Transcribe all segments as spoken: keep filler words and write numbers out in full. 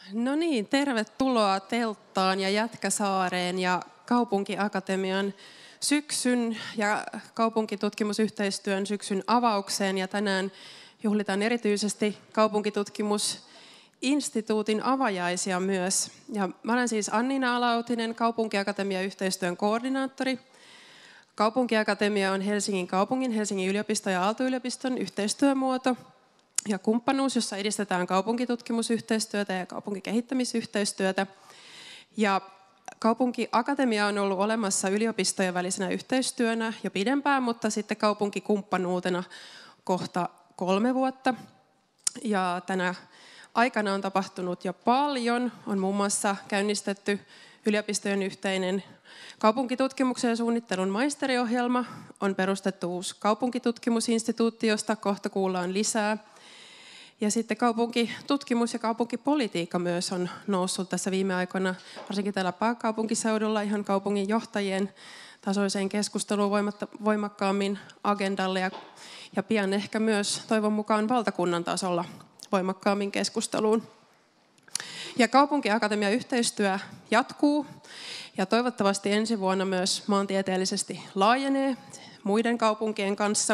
No niin, tervetuloa Telttaan ja Jätkäsaareen ja Kaupunkiakatemian syksyn ja kaupunkitutkimusyhteistyön syksyn avaukseen. Ja tänään juhlitaan erityisesti Kaupunkitutkimusinstituutin avajaisia myös. Ja mä olen siis Anniina Alautinen, Kaupunkiakatemian yhteistyön koordinaattori. Kaupunkiakatemia on Helsingin kaupungin, Helsingin yliopiston ja Aalto-yliopiston yhteistyömuoto ja kumppanuus, jossa edistetään kaupunkitutkimusyhteistyötä ja kaupunkikehittämisyhteistyötä. Ja Kaupunkiakatemia on ollut olemassa yliopistojen välisenä yhteistyönä jo pidempään, mutta sitten kaupunkikumppanuutena kohta kolme vuotta. Ja tänä aikana on tapahtunut jo paljon. On muun muassa käynnistetty yliopistojen yhteinen kaupunkitutkimuksen ja suunnittelun maisteriohjelma. On perustettu uusi kaupunkitutkimusinstituutti, josta kohta kuullaan lisää. Ja sitten kaupunkitutkimus ja kaupunkipolitiikka myös on noussut tässä viime aikoina, varsinkin täällä pääkaupunkiseudulla, ihan kaupungin johtajien tasoiseen keskusteluun voimakkaammin agendalle ja, ja pian ehkä myös toivon mukaan valtakunnan tasolla voimakkaammin keskusteluun. Ja Kaupunkiakatemian yhteistyö jatkuu ja toivottavasti ensi vuonna myös maantieteellisesti laajenee muiden kaupunkien kanssa.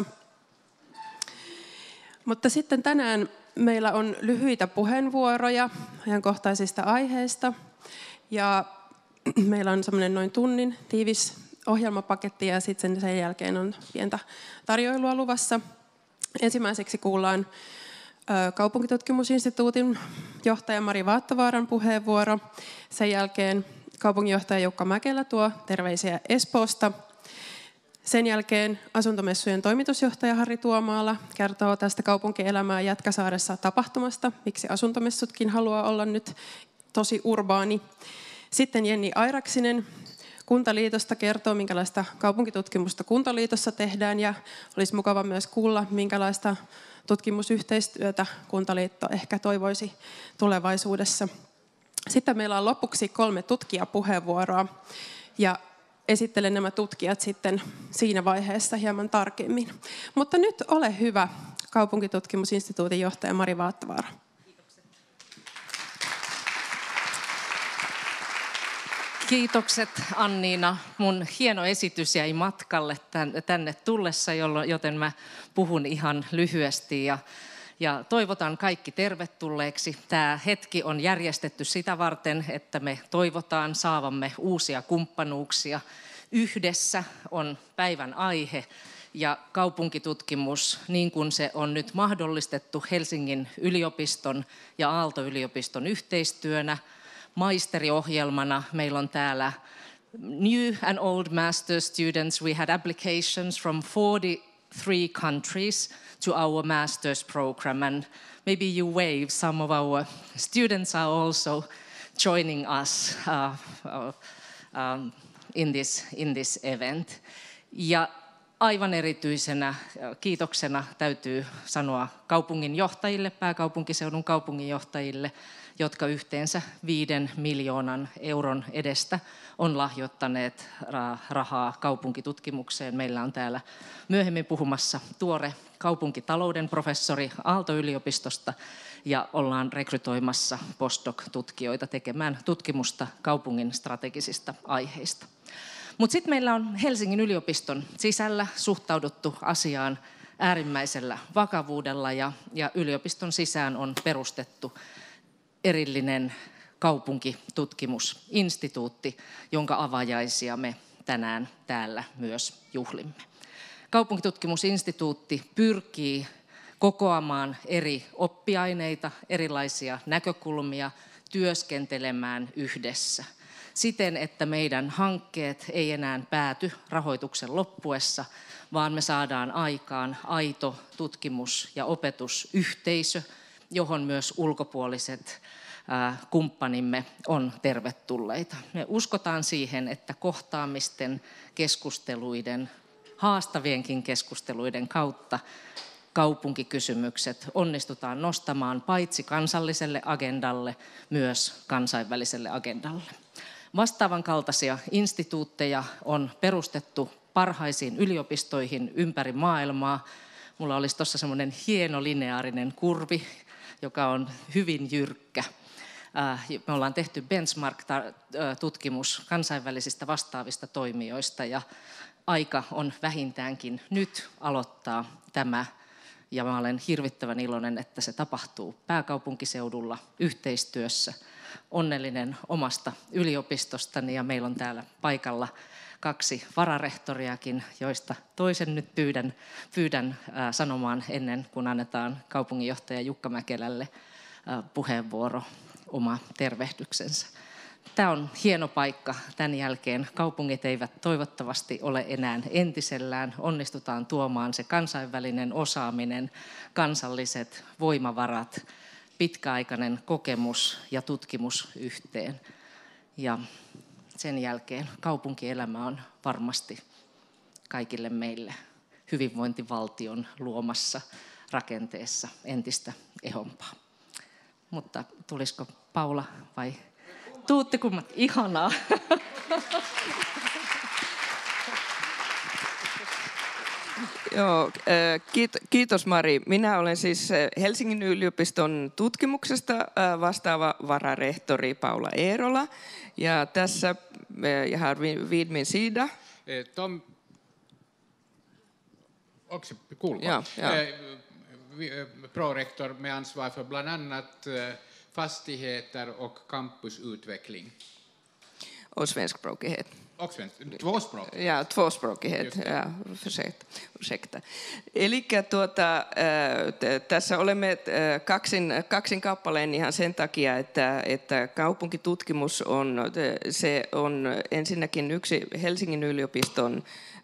Mutta sitten tänään meillä on lyhyitä puheenvuoroja ajankohtaisista aiheista ja meillä on semmoinen noin tunnin tiivis ohjelmapaketti ja sitten sen jälkeen on pientä tarjoilua luvassa. Ensimmäiseksi kuullaan Kaupunkitutkimusinstituutin johtaja Mari Vaattovaaran puheenvuoro. Sen jälkeen kaupunginjohtaja Jukka Mäkelä tuo terveisiä Espoosta. Sen jälkeen asuntomessujen toimitusjohtaja Harri Tuomaala kertoo tästä kaupunkielämää Jätkäsaaressa tapahtumasta, miksi asuntomessutkin haluaa olla nyt tosi urbaani. Sitten Jenni Airaksinen Kuntaliitosta kertoo, minkälaista kaupunkitutkimusta Kuntaliitossa tehdään ja olisi mukava myös kuulla, minkälaista tutkimusyhteistyötä Kuntaliitto ehkä toivoisi tulevaisuudessa. Sitten meillä on lopuksi kolme tutkijapuheenvuoroa ja esittelen nämä tutkijat sitten siinä vaiheessa hieman tarkemmin. Mutta nyt ole hyvä, Kaupunkitutkimusinstituutin johtaja Mari Vaattovaara. Kiitokset. Kiitokset Anniina. Mun hieno esitys jäi matkalle tänne tullessa, joten mä puhun ihan lyhyesti ja Ja toivotan kaikki tervetulleeksi. Tämä hetki on järjestetty sitä varten, että me toivotaan saavamme uusia kumppanuuksia. Yhdessä on päivän aihe ja kaupunkitutkimus, niin kuin se on nyt mahdollistettu Helsingin yliopiston ja Aalto-yliopiston yhteistyönä. Maisteriohjelmana meillä on täällä new and old master students. We had applications from forty-three countries to our master's program, and maybe you wave, some of our students are also joining us uh, uh, um, in this, in this event. Ja aivan erityisenä kiitoksena täytyy sanoa kaupunginjohtajille, pääkaupunkiseudun kaupunginjohtajille, jotka yhteensä viiden miljoonan euron edestä on lahjoittaneet rahaa kaupunkitutkimukseen. Meillä on täällä myöhemmin puhumassa tuore kaupunkitalouden professori Aalto-yliopistosta ja ollaan rekrytoimassa postdoc-tutkijoita tekemään tutkimusta kaupungin strategisista aiheista. Mutta sitten meillä on Helsingin yliopiston sisällä suhtauduttu asiaan äärimmäisellä vakavuudella ja, ja yliopiston sisään on perustettu erillinen kaupunkitutkimusinstituutti, jonka avajaisia me tänään täällä myös juhlimme. Kaupunkitutkimusinstituutti pyrkii kokoamaan eri oppiaineita, erilaisia näkökulmia, työskentelemään yhdessä siten, että meidän hankkeet ei enää pääty rahoituksen loppuessa, vaan me saadaan aikaan aito tutkimus- ja opetusyhteisö, johon myös ulkopuoliset kumppanimme on tervetulleita. Me uskotaan siihen, että kohtaamisten, keskusteluiden, haastavienkin keskusteluiden kautta kaupunkikysymykset onnistutaan nostamaan paitsi kansalliselle agendalle, myös kansainväliselle agendalle. Vastaavan kaltaisia instituutteja on perustettu parhaisiin yliopistoihin ympäri maailmaa. Mulla olisi tuossa semmoinen hieno lineaarinen kurvi, joka on hyvin jyrkkä. Me ollaan tehty benchmark-tutkimus kansainvälisistä vastaavista toimijoista ja aika on vähintäänkin nyt aloittaa tämä. Ja mä olen hirvittävän iloinen, että se tapahtuu pääkaupunkiseudulla yhteistyössä. Onnellinen omasta yliopistostani ja meillä on täällä paikalla kaksi vararehtoriakin, joista toisen nyt pyydän, pyydän ää, sanomaan ennen kuin annetaan kaupunginjohtaja Jukka Mäkelälle ää, puheenvuoro, oma tervehdyksensä. Tämä on hieno paikka. Tämän jälkeen kaupungit eivät toivottavasti ole enää entisellään. Onnistutaan tuomaan se kansainvälinen osaaminen, kansalliset voimavarat, pitkäaikainen kokemus ja tutkimus yhteen. Ja sen jälkeen kaupunkielämä on varmasti kaikille meille hyvinvointivaltion luomassa rakenteessa entistä ehompaa. Mutta tulisiko Paula vai tuutte kummat? Ihanaa. Joo, kiitos Mari. Minä olen siis Helsingin yliopiston tutkimuksesta vastaava vararehtori Paula Eerola. Ja tässä jag har vid min sida Tom, också cool. Ja, ja. Prorektor med ansvar för bland annat fastigheter och campusutveckling. Och svenskspråkighet. Och svensk, tvåspråkighet. Ja, tvåspråkighet. Ja, ursäkta. Eli tuota, tässä olemme kaksin, kaksin kappaleen ihan sen takia, että, että kaupunkitutkimus on, se on ensinnäkin yksi Helsingin yliopiston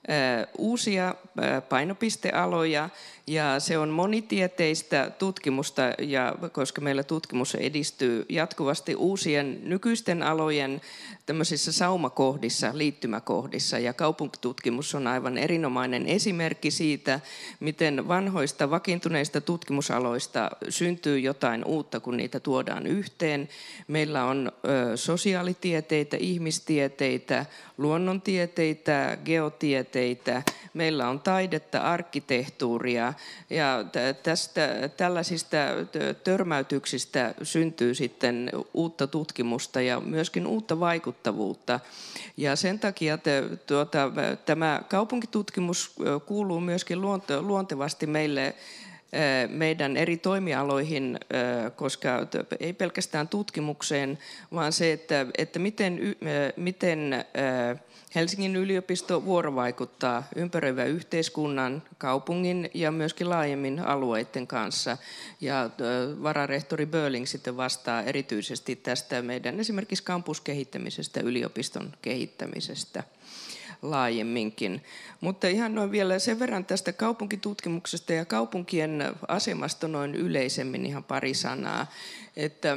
uusia painopistealoja ja se on monitieteistä tutkimusta, ja koska meillä tutkimus edistyy jatkuvasti uusien nykyisten alojen tämmöisissä saumakohdissa, liittymäkohdissa, ja kaupunkitutkimus on aivan erinomainen esimerkki siitä, miten vanhoista vakiintuneista tutkimusaloista syntyy jotain uutta, kun niitä tuodaan yhteen. Meillä on ö, sosiaalitieteitä, ihmistieteitä, luonnontieteitä, geotieteitä, meillä on taidetta, arkkitehtuuria, ja tästä, tällaisista törmäytyksistä syntyy sitten uutta tutkimusta ja myöskin uutta vaikuttavuutta. Ja sen takia te, tuota, tämä kaupunkitutkimus kuuluu myöskin luontevasti meille, meidän eri toimialoihin, koska ei pelkästään tutkimukseen, vaan se, että, että miten, miten Helsingin yliopisto vuorovaikuttaa ympäröivän yhteiskunnan, kaupungin ja myöskin laajemmin alueiden kanssa. Ja vararehtori Börling sitten vastaa erityisesti tästä meidän esimerkiksi kampuskehittämisestä, yliopiston kehittämisestä laajemminkin. Mutta ihan noin vielä sen verran tästä kaupunkitutkimuksesta ja kaupunkien asemasta noin yleisemmin ihan pari sanaa. Että,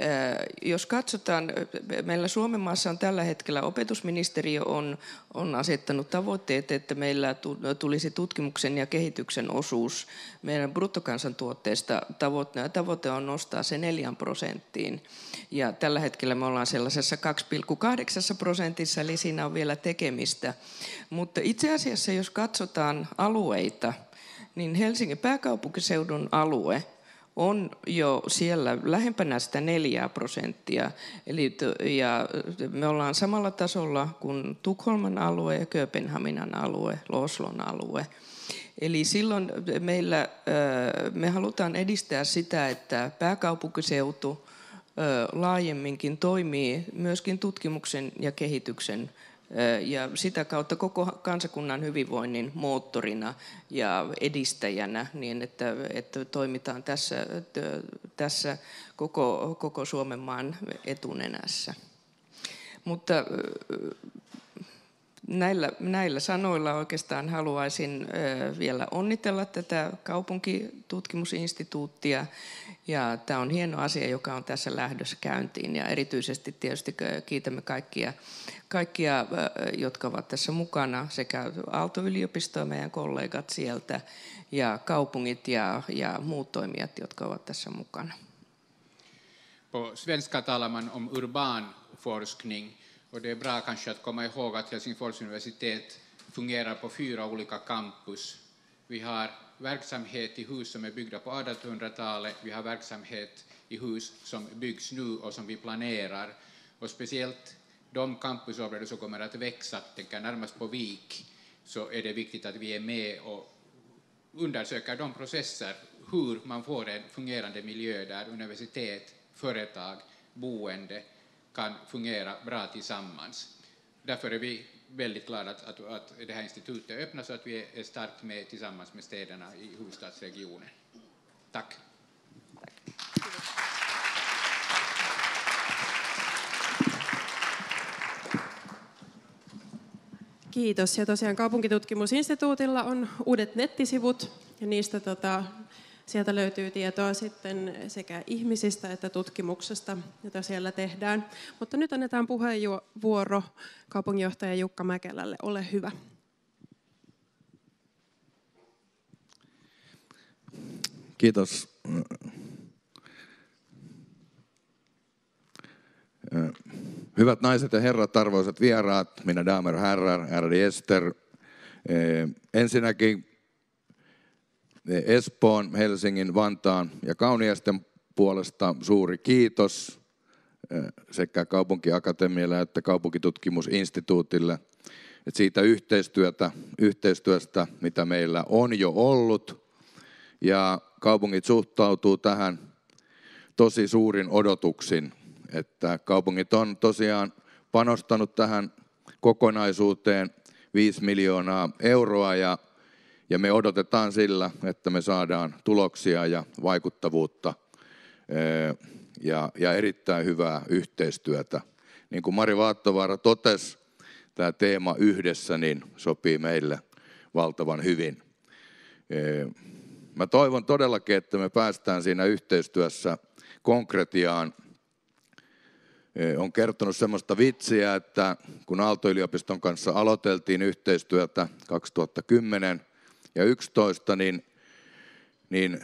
jos katsotaan, meillä Suomen maassa on tällä hetkellä opetusministeriö on, on asettanut tavoitteet, että meillä tulisi tutkimuksen ja kehityksen osuus meidän bruttokansantuotteesta. Tavoite, tavoite on nostaa se neljään prosenttiin. Ja tällä hetkellä me ollaan sellaisessa kaksi pilkku kahdeksan prosentissa, eli siinä on vielä tekemistä. Mutta itse asiassa, jos katsotaan alueita, niin Helsingin pääkaupunkiseudun alue on jo siellä lähempänä sitä neljää prosenttia. Eli, ja me ollaan samalla tasolla kuin Tukholman alue ja Kööpenhaminan alue, Oslon alue. Eli silloin meillä, me halutaan edistää sitä, että pääkaupunkiseutu laajemminkin toimii myöskin tutkimuksen ja kehityksen ja sitä kautta koko kansakunnan hyvinvoinnin moottorina ja edistäjänä, niin että, että toimitaan tässä, tässä koko, koko Suomen maan etunenässä. Mutta näillä, näillä sanoilla oikeastaan haluaisin vielä onnitella tätä kaupunkitutkimusinstituuttia. Ja tämä on hieno asia, joka on tässä lähdössä käyntiin, ja erityisesti tietysti kiitämme kaikkia, kaikkia jotka ovat tässä mukana, sekä Aalto-yliopistoa, meidän kollegat sieltä, ja kaupungit ja, ja muut toimijat, jotka ovat tässä mukana. På svenska talar man om urban forskning, och det är bra kanske att komma ihåg att Helsingfors universitet fungerar på fyra olika campus. Vi har verksamhet i hus som är byggda på artonhundratalet, vi har verksamhet i hus som byggs nu och som vi planerar. Och speciellt de campusområden som kommer att växa, tänker närmast på Vik, så är det viktigt att vi är med och undersöker de processer, hur man får en fungerande miljö där universitet, företag, boende kan fungera bra tillsammans. Därför är vi väldigt glada att, att, att det här institutet öppnas så att vi är starkt med tillsammans med städerna i huvudstadsregionen. Tack. Kiitos. Ja tosiaan Kaupunkitutkimusinstituutilla on uudet nettisivut ja niistä tota, sieltä löytyy tietoa sitten sekä ihmisistä että tutkimuksesta, jota siellä tehdään. Mutta nyt annetaan puheenvuoro kaupunginjohtaja Jukka Mäkelälle. Ole hyvä. Kiitos. Hyvät naiset ja herrat, arvoisat vieraat, mina damer och herrar, ärade gäster. Ensinnäkin Espoon, Helsingin, Vantaan ja Kauniaisten puolesta suuri kiitos sekä Kaupunkiakatemialle että Kaupunkitutkimusinstituutille että siitä yhteistyötä, yhteistyöstä, mitä meillä on jo ollut. Ja kaupungit suhtautuu tähän tosi suurin odotuksin, että kaupungit on tosiaan panostanut tähän kokonaisuuteen viisi miljoonaa euroa ja Ja me odotetaan sillä, että me saadaan tuloksia ja vaikuttavuutta ja, ja erittäin hyvää yhteistyötä. Niin kuin Mari Vaattovaara totesi, tämä teema yhdessä niin sopii meille valtavan hyvin. Mä toivon todellakin, että me päästään siinä yhteistyössä konkretiaan. On kertonut semmoista vitsiä, että kun Aalto-yliopiston kanssa aloiteltiin yhteistyötä kaksituhattakymmenen ja yksitoista, niin, niin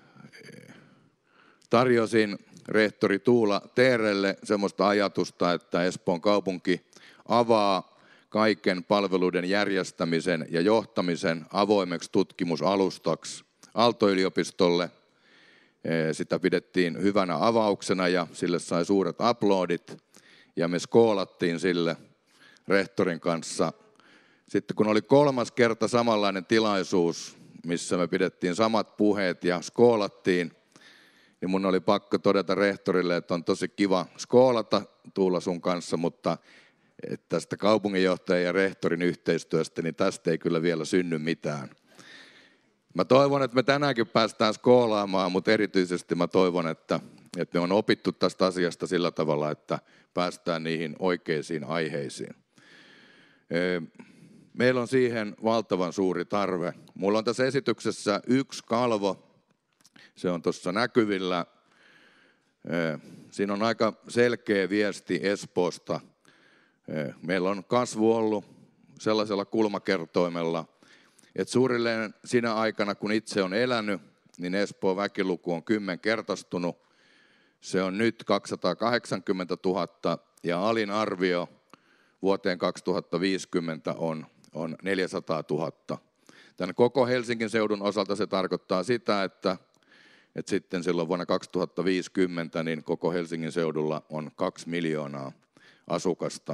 tarjosin rehtori Tuula Teerelle semmoista ajatusta, että Espoon kaupunki avaa kaiken palveluiden järjestämisen ja johtamisen avoimeksi tutkimusalustaksi Aalto-yliopistolle. Sitä pidettiin hyvänä avauksena ja sille sai suuret aplodit ja me skoolattiin sille rehtorin kanssa. Sitten kun oli kolmas kerta samanlainen tilaisuus, missä me pidettiin samat puheet ja skoolattiin, niin mun oli pakko todeta rehtorille, että on tosi kiva skoolata Tuula sun kanssa, mutta tästä kaupunginjohtajan ja rehtorin yhteistyöstä, niin tästä ei kyllä vielä synny mitään. Mä toivon, että me tänäänkin päästään skoolaamaan, mutta erityisesti mä toivon, että, että me on opittu tästä asiasta sillä tavalla, että päästään niihin oikeisiin aiheisiin. Meillä on siihen valtavan suuri tarve. Mulla on tässä esityksessä yksi kalvo, se on tuossa näkyvillä. Siinä on aika selkeä viesti Espoosta. Meillä on kasvu ollut sellaisella kulmakertoimella, että suurilleen siinä aikana, kun itse on elänyt, niin Espoon väkiluku on kymmenkertaistunut. Se on nyt kaksisataakahdeksankymmentätuhatta ja alin arvio vuoteen kaksituhattaviisikymmentä on, on neljäsataatuhatta. Tämän koko Helsingin seudun osalta se tarkoittaa sitä, että, että sitten silloin vuonna kaksituhattaviisikymmentä niin koko Helsingin seudulla on kaksi miljoonaa asukasta.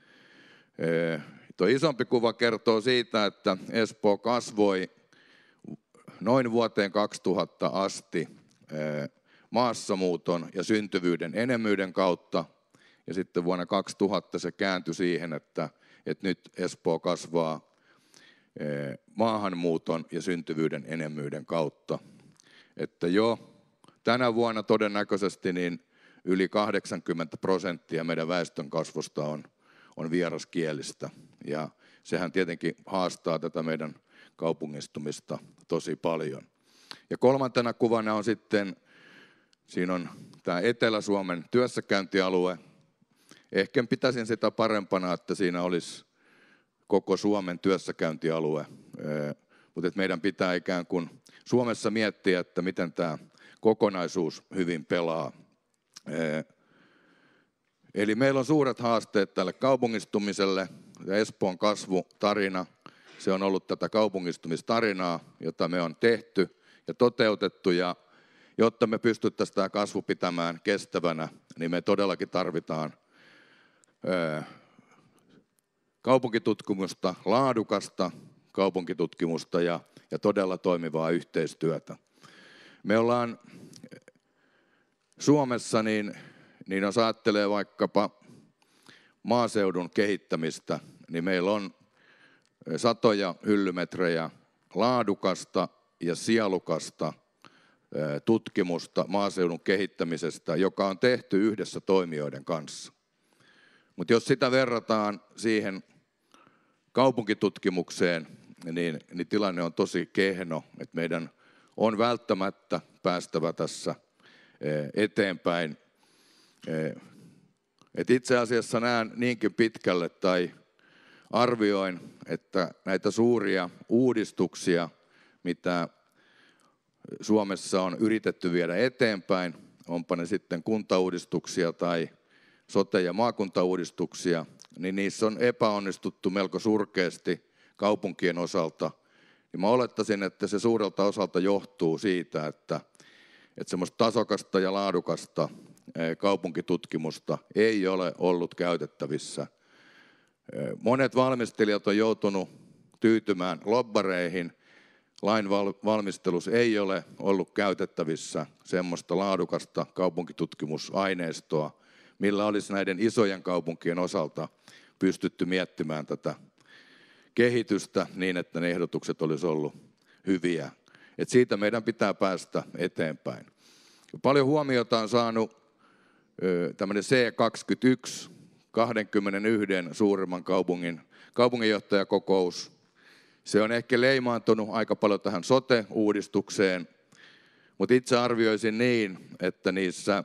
Tuo isompi kuva kertoo siitä, että Espoo kasvoi noin vuoteen kaksituhatta asti maassamuuton ja syntyvyyden enemmyyden kautta. Ja sitten vuonna kaksituhatta se kääntyi siihen, että, että nyt Espoo kasvaa maahanmuuton ja syntyvyyden enemmyyden kautta. Että jo tänä vuonna todennäköisesti niin yli kahdeksankymmentä prosenttia meidän väestön kasvusta on, on vieraskielistä. Ja sehän tietenkin haastaa tätä meidän kaupungistumista tosi paljon. Ja kolmantena kuvana on sitten, siinä on tämä Etelä-Suomen työssäkäyntialue. Ehkä pitäisin sitä parempana, että siinä olisi koko Suomen työssäkäyntialue. Mutta meidän pitää ikään kuin Suomessa miettiä, että miten tämä kokonaisuus hyvin pelaa. Eli meillä on suuret haasteet tälle kaupungistumiselle. Ja Espoon kasvutarina se on ollut tätä kaupungistumistarinaa, jota me on tehty ja toteutettu. Ja jotta me pystyttäisiin tämä kasvu pitämään kestävänä, niin me todellakin tarvitaan ö, kaupunkitutkimusta, laadukasta kaupunkitutkimusta ja, ja todella toimivaa yhteistyötä. Me ollaan Suomessa, niin, niin jos ajattelee vaikkapa maaseudun kehittämistä, niin meillä on satoja hyllymetrejä laadukasta ja sielukasta tutkimusta maaseudun kehittämisestä, joka on tehty yhdessä toimijoiden kanssa. Mutta jos sitä verrataan siihen kaupunkitutkimukseen, niin, niin tilanne on tosi kehno, että meidän on välttämättä päästävä tässä eteenpäin. Et itse asiassa näen niinkin pitkälle tai arvioin, että näitä suuria uudistuksia, mitä Suomessa on yritetty viedä eteenpäin, onpa ne sitten kuntauudistuksia tai sote- ja maakuntauudistuksia, niin niissä on epäonnistuttu melko surkeasti kaupunkien osalta. Ja mä olettaisin, että se suurelta osalta johtuu siitä, että, että semmoista tasokasta ja laadukasta kaupunkitutkimusta ei ole ollut käytettävissä. Monet valmistelijat on joutunut tyytymään lobbareihin. Lain valmistelussa ei ole ollut käytettävissä semmoista laadukasta kaupunkitutkimusaineistoa, millä olisi näiden isojen kaupunkien osalta pystytty miettimään tätä kehitystä niin, että ne ehdotukset olisi ollut hyviä. Et siitä meidän pitää päästä eteenpäin. Paljon huomiota on saanut tämmöinen C kaksikymmentäyksi, kaksikymmentäyksi suurimman kaupungin kaupunginjohtajakokous. Se on ehkä leimaantunut aika paljon tähän sote-uudistukseen, mutta itse arvioisin niin, että niissä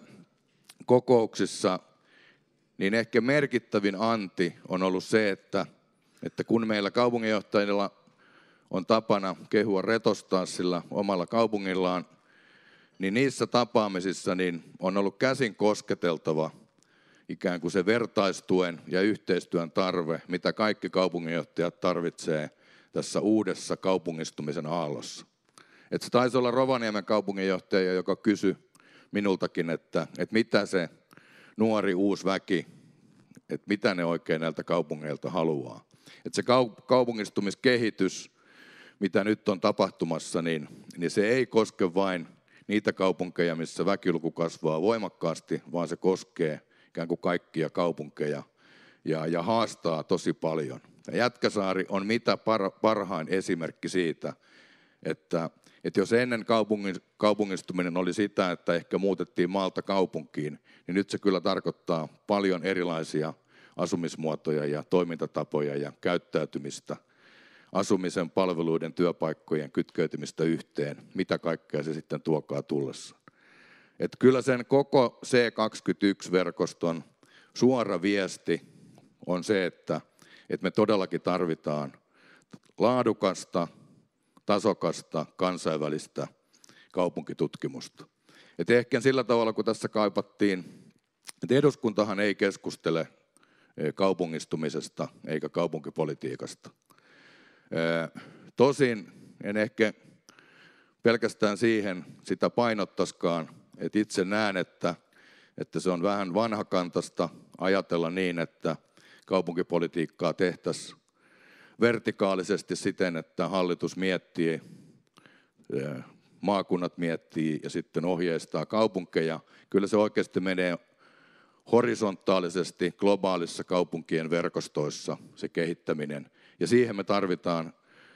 kokouksissa niin ehkä merkittävin anti on ollut se, että, että kun meillä kaupunginjohtajilla on tapana kehua retostaa sillä omalla kaupungillaan, niin niissä tapaamisissa niin on ollut käsin kosketeltava ikään kuin se vertaistuen ja yhteistyön tarve, mitä kaikki kaupunginjohtajat tarvitsee tässä uudessa kaupungistumisen aallossa. Et se taisi olla Rovaniemen kaupunginjohtaja, joka kysyi minultakin, että, että mitä se nuori uusi väki, että mitä ne oikein näiltä kaupungeilta haluaa. Että se kaupungistumiskehitys, mitä nyt on tapahtumassa, niin, niin se ei koske vain niitä kaupunkeja, missä väkiluku kasvaa voimakkaasti, vaan se koskee ikään kuin kaikkia kaupunkeja ja, ja haastaa tosi paljon. Ja Jätkäsaari on mitä par, parhain esimerkki siitä, että, että jos ennen kaupungin, kaupungistuminen oli sitä, että ehkä muutettiin maalta kaupunkiin, niin nyt se kyllä tarkoittaa paljon erilaisia asumismuotoja ja toimintatapoja ja käyttäytymistä, asumisen, palveluiden, työpaikkojen kytkeytymistä yhteen, mitä kaikkea se sitten tuokaa tullessa. Että kyllä sen koko C kaksikymmentäyksi-verkoston suora viesti on se, että, että me todellakin tarvitaan laadukasta, tasokasta, kansainvälistä kaupunkitutkimusta. Et ehkä sillä tavalla, kun tässä kaipattiin, että eduskuntahan ei keskustele kaupungistumisesta eikä kaupunkipolitiikasta. Tosin en ehkä pelkästään siihen sitä painottaskaan, että itse näen, että, että se on vähän vanhakantaista ajatella niin, että kaupunkipolitiikkaa tehtäisiin vertikaalisesti siten, että hallitus miettii, maakunnat miettii ja sitten ohjeistaa kaupunkeja. Kyllä se oikeasti menee horisontaalisesti globaalissa kaupunkien verkostoissa se kehittäminen. Ja siihen me tarvitaan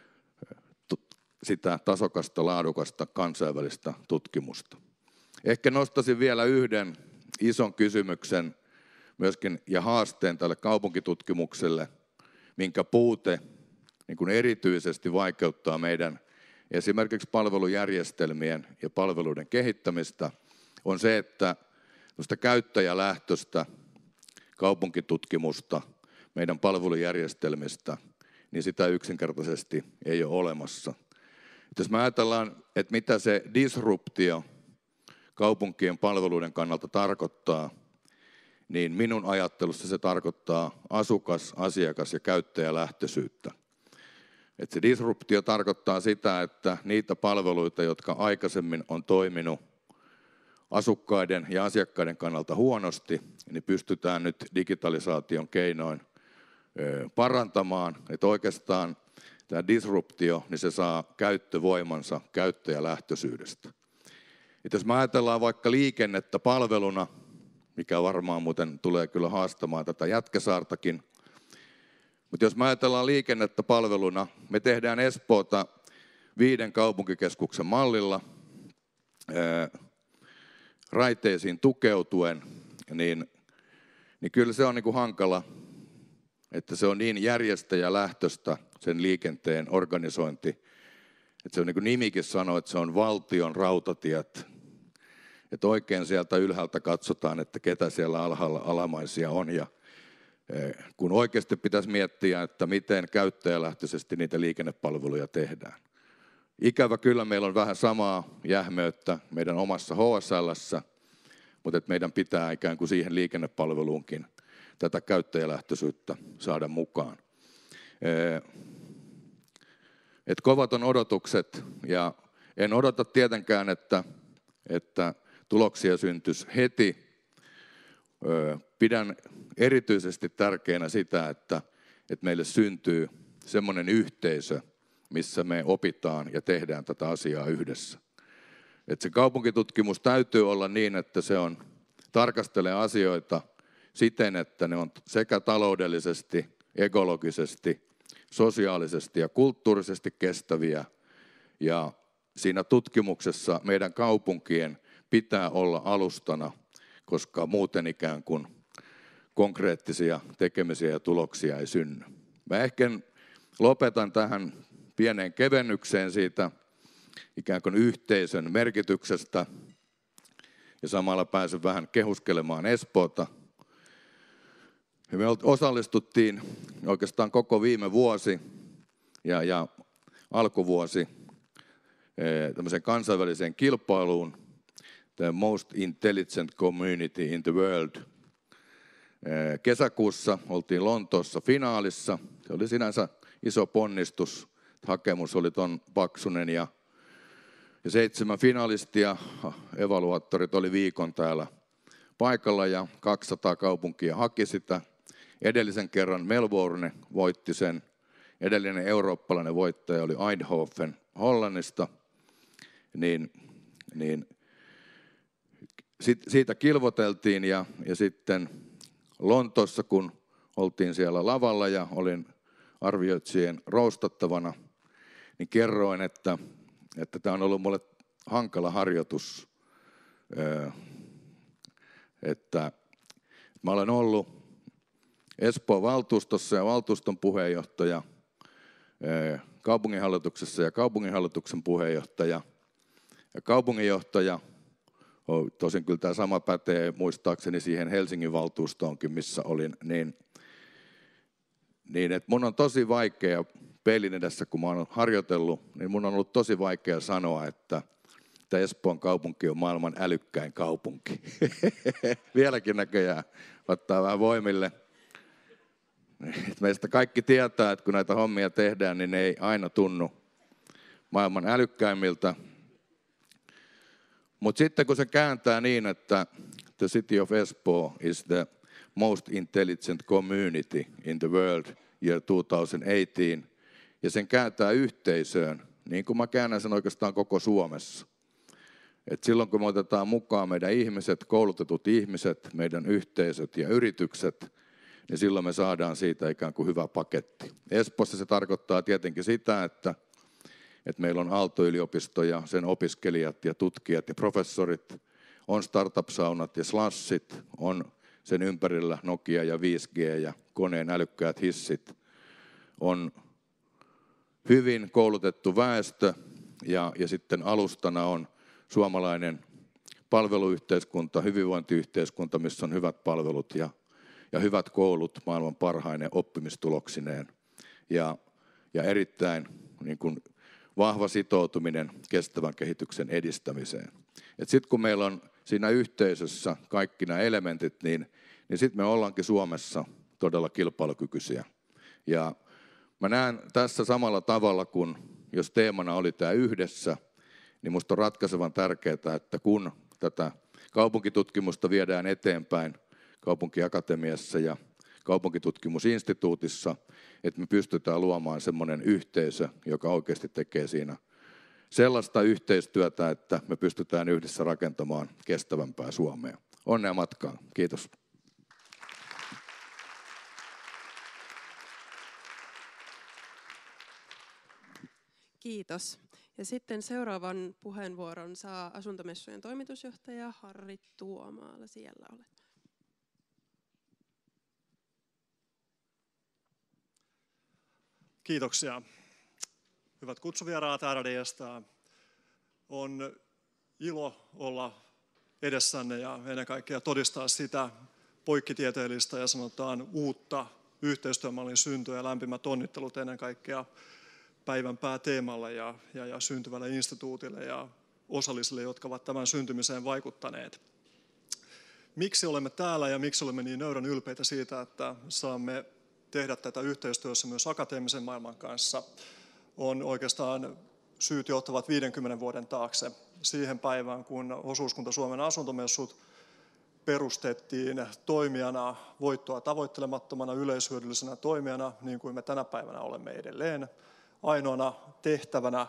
sitä tasokasta, laadukasta kansainvälistä tutkimusta. Ehkä nostaisin vielä yhden ison kysymyksen myöskin ja haasteen tälle kaupunkitutkimukselle, minkä puute niin kuin erityisesti vaikeuttaa meidän esimerkiksi palvelujärjestelmien ja palveluiden kehittämistä, on se, että käyttäjälähtöistä kaupunkitutkimusta meidän palvelujärjestelmistä, niin sitä yksinkertaisesti ei ole olemassa. Et jos me ajatellaan, että mitä se disruptio kaupunkien palveluiden kannalta tarkoittaa, niin minun ajattelussa se tarkoittaa asukas-, asiakas- ja käyttäjälähtöisyyttä. Et se disruptio tarkoittaa sitä, että niitä palveluita, jotka aikaisemmin on toiminut asukkaiden ja asiakkaiden kannalta huonosti, niin pystytään nyt digitalisaation keinoin parantamaan. Että oikeastaan tämä disruptio, niin se saa käyttövoimansa käyttäjälähtöisyydestä. Että jos me ajatellaan vaikka liikennettä palveluna, mikä varmaan muuten tulee kyllä haastamaan tätä Jätkäsaartakin, mutta jos me ajatellaan liikennettä palveluna, me tehdään Espoota viiden kaupunkikeskuksen mallilla ää, raiteisiin tukeutuen, niin, niin kyllä se on niin kuin hankala, että se on niin järjestäjälähtöistä sen liikenteen organisointi, että se on niin kuin nimikin sanoo, että se on valtion rautatiet. Että oikein sieltä ylhäältä katsotaan, että ketä siellä alhaalla alamaisia on. Ja kun oikeasti pitäisi miettiä, että miten käyttäjälähtöisesti niitä liikennepalveluja tehdään. Ikävä kyllä meillä on vähän samaa jähmeyttä meidän omassa H S L:ssä, mutta että meidän pitää ikään kuin siihen liikennepalveluunkin tätä käyttäjälähtöisyyttä saada mukaan. Et kovat on odotukset ja en odota tietenkään, että, että tuloksia syntyisi heti. Pidän erityisesti tärkeänä sitä, että, että meille syntyy semmoinen yhteisö, missä me opitaan ja tehdään tätä asiaa yhdessä. Että se kaupunkitutkimus täytyy olla niin, että se on tarkastelee asioita siten, että ne on sekä taloudellisesti, ekologisesti, sosiaalisesti ja kulttuurisesti kestäviä. Ja siinä tutkimuksessa meidän kaupunkien pitää olla alustana, koska muuten ikään kuin konkreettisia tekemisiä ja tuloksia ei synny. Mä ehkä lopetan tähän pieneen kevennykseen siitä ikään kuin yhteisön merkityksestä ja samalla pääsen vähän kehuskelemaan Espoota. Ja me osallistuttiin oikeastaan koko viime vuosi ja, ja alkuvuosi tämmöiseen kansainväliseen kilpailuun, The Most Intelligent Community in the World. Kesäkuussa oltiin Lontoossa finaalissa. Se oli sinänsä iso ponnistus. Hakemus oli ton paksunen ja, ja seitsemän finalistia, evaluaattorit oli viikon täällä paikalla ja kaksisataa kaupunkia haki sitä. Edellisen kerran Melbourne voitti sen. Edellinen eurooppalainen voittaja oli Eindhoven Hollannista. Niin, niin siitä kilvoteltiin ja, ja sitten Lontoossa, kun oltiin siellä lavalla ja olin arvioitsijien roustattavana, niin kerroin, että, että tämä on ollut mulle hankala harjoitus, että mä olen ollut Espoon valtuustossa ja valtuuston puheenjohtaja, kaupunginhallituksessa ja kaupunginhallituksen puheenjohtaja ja kaupunginjohtaja. Tosin kyllä tämä sama pätee muistaakseni siihen Helsingin valtuustoonkin, missä olin, niin, niin että mun on tosi vaikea peilin edessä, kun mä oon harjoitellut, niin mun on ollut tosi vaikea sanoa, että, että Espoon kaupunki on maailman älykkäin kaupunki. Vieläkin näköjään ottaa vähän voimille. Meistä kaikki tietää, että kun näitä hommia tehdään, niin ne ei aina tunnu maailman älykkäimmiltä. Mutta sitten kun se kääntää niin, että the city of Espoo is the most intelligent community in the world year kaksituhattakahdeksantoista, ja sen kääntää yhteisöön, niin kuin mä käännän sen oikeastaan koko Suomessa. Et silloin kun me otetaan mukaan meidän ihmiset, koulutetut ihmiset, meidän yhteisöt ja yritykset, niin silloin me saadaan siitä ikään kuin hyvä paketti. Espoossa se tarkoittaa tietenkin sitä, että että meillä on Aalto-yliopisto ja sen opiskelijat ja tutkijat ja professorit, on startup-saunat ja slashit, on sen ympärillä Nokia ja viisi G ja koneen älykkäät hissit, on hyvin koulutettu väestö ja, ja sitten alustana on suomalainen palveluyhteiskunta, hyvinvointiyhteiskunta, missä on hyvät palvelut ja, ja hyvät koulut maailman parhaine oppimistuloksineen ja, ja erittäin niin kuin vahva sitoutuminen kestävän kehityksen edistämiseen. Sitten kun meillä on siinä yhteisössä kaikki nämä elementit, niin, niin sitten me ollaankin Suomessa todella kilpailukykyisiä. Ja Mä näen tässä samalla tavalla, kun jos teemana oli tämä yhdessä, niin musta on ratkaisevan tärkeää, että kun tätä kaupunkitutkimusta viedään eteenpäin Kaupunkiakatemiassa ja Kaupunkitutkimusinstituutissa, että me pystytään luomaan semmoinen yhteisö, joka oikeasti tekee siinä sellaista yhteistyötä, että me pystytään yhdessä rakentamaan kestävämpää Suomea. Onnea matkaan. Kiitos. Kiitos. Ja sitten seuraavan puheenvuoron saa asuntomessujen toimitusjohtaja Harri Tuomaala. Siellä olet. Kiitoksia. Hyvät kutsuvieraat, ärade gäster. On ilo olla edessänne ja ennen kaikkea todistaa sitä poikkitieteellistä ja sanotaan uutta yhteistyömallin syntyä ja lämpimät onnittelut ennen kaikkea päivän pääteemalle ja, ja, ja syntyvälle instituutille ja osallisille, jotka ovat tämän syntymiseen vaikuttaneet. Miksi olemme täällä ja miksi olemme niin nöyrän ylpeitä siitä, että saamme tehdä tätä yhteistyössä myös akateemisen maailman kanssa, on oikeastaan syyt johtavat viidenkymmenen vuoden taakse siihen päivään, kun Osuuskunta Suomen asuntomessut perustettiin toimijana, voittoa tavoittelemattomana yleishyödyllisenä toimijana, niin kuin me tänä päivänä olemme edelleen, ainoana tehtävänä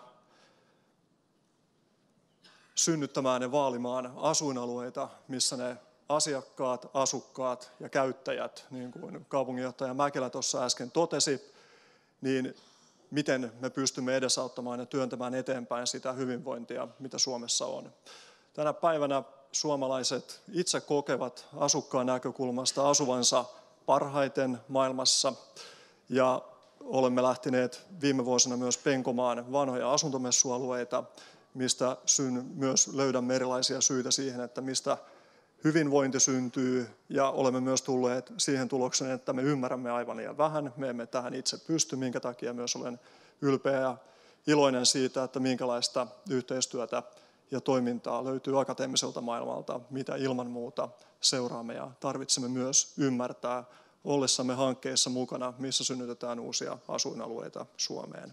synnyttämään ja vaalimaan asuinalueita, missä ne asiakkaat, asukkaat ja käyttäjät, niin kuin kaupunginjohtaja Mäkelä tuossa äsken totesi, niin miten me pystymme edesauttamaan ja työntämään eteenpäin sitä hyvinvointia, mitä Suomessa on. Tänä päivänä suomalaiset itse kokevat asukkaan näkökulmasta asuvansa parhaiten maailmassa ja olemme lähteneet viime vuosina myös penkomaan vanhoja asuntomessualueita, mistä syn, myös löydämme erilaisia syitä siihen, että mistä hyvinvointi syntyy, ja olemme myös tulleet siihen tulokseen, että me ymmärrämme aivan liian vähän. Me emme tähän itse pysty, minkä takia myös olen ylpeä ja iloinen siitä, että minkälaista yhteistyötä ja toimintaa löytyy akateemiselta maailmalta, mitä ilman muuta seuraamme ja tarvitsemme myös ymmärtää ollessamme hankkeissa mukana, missä synnytetään uusia asuinalueita Suomeen.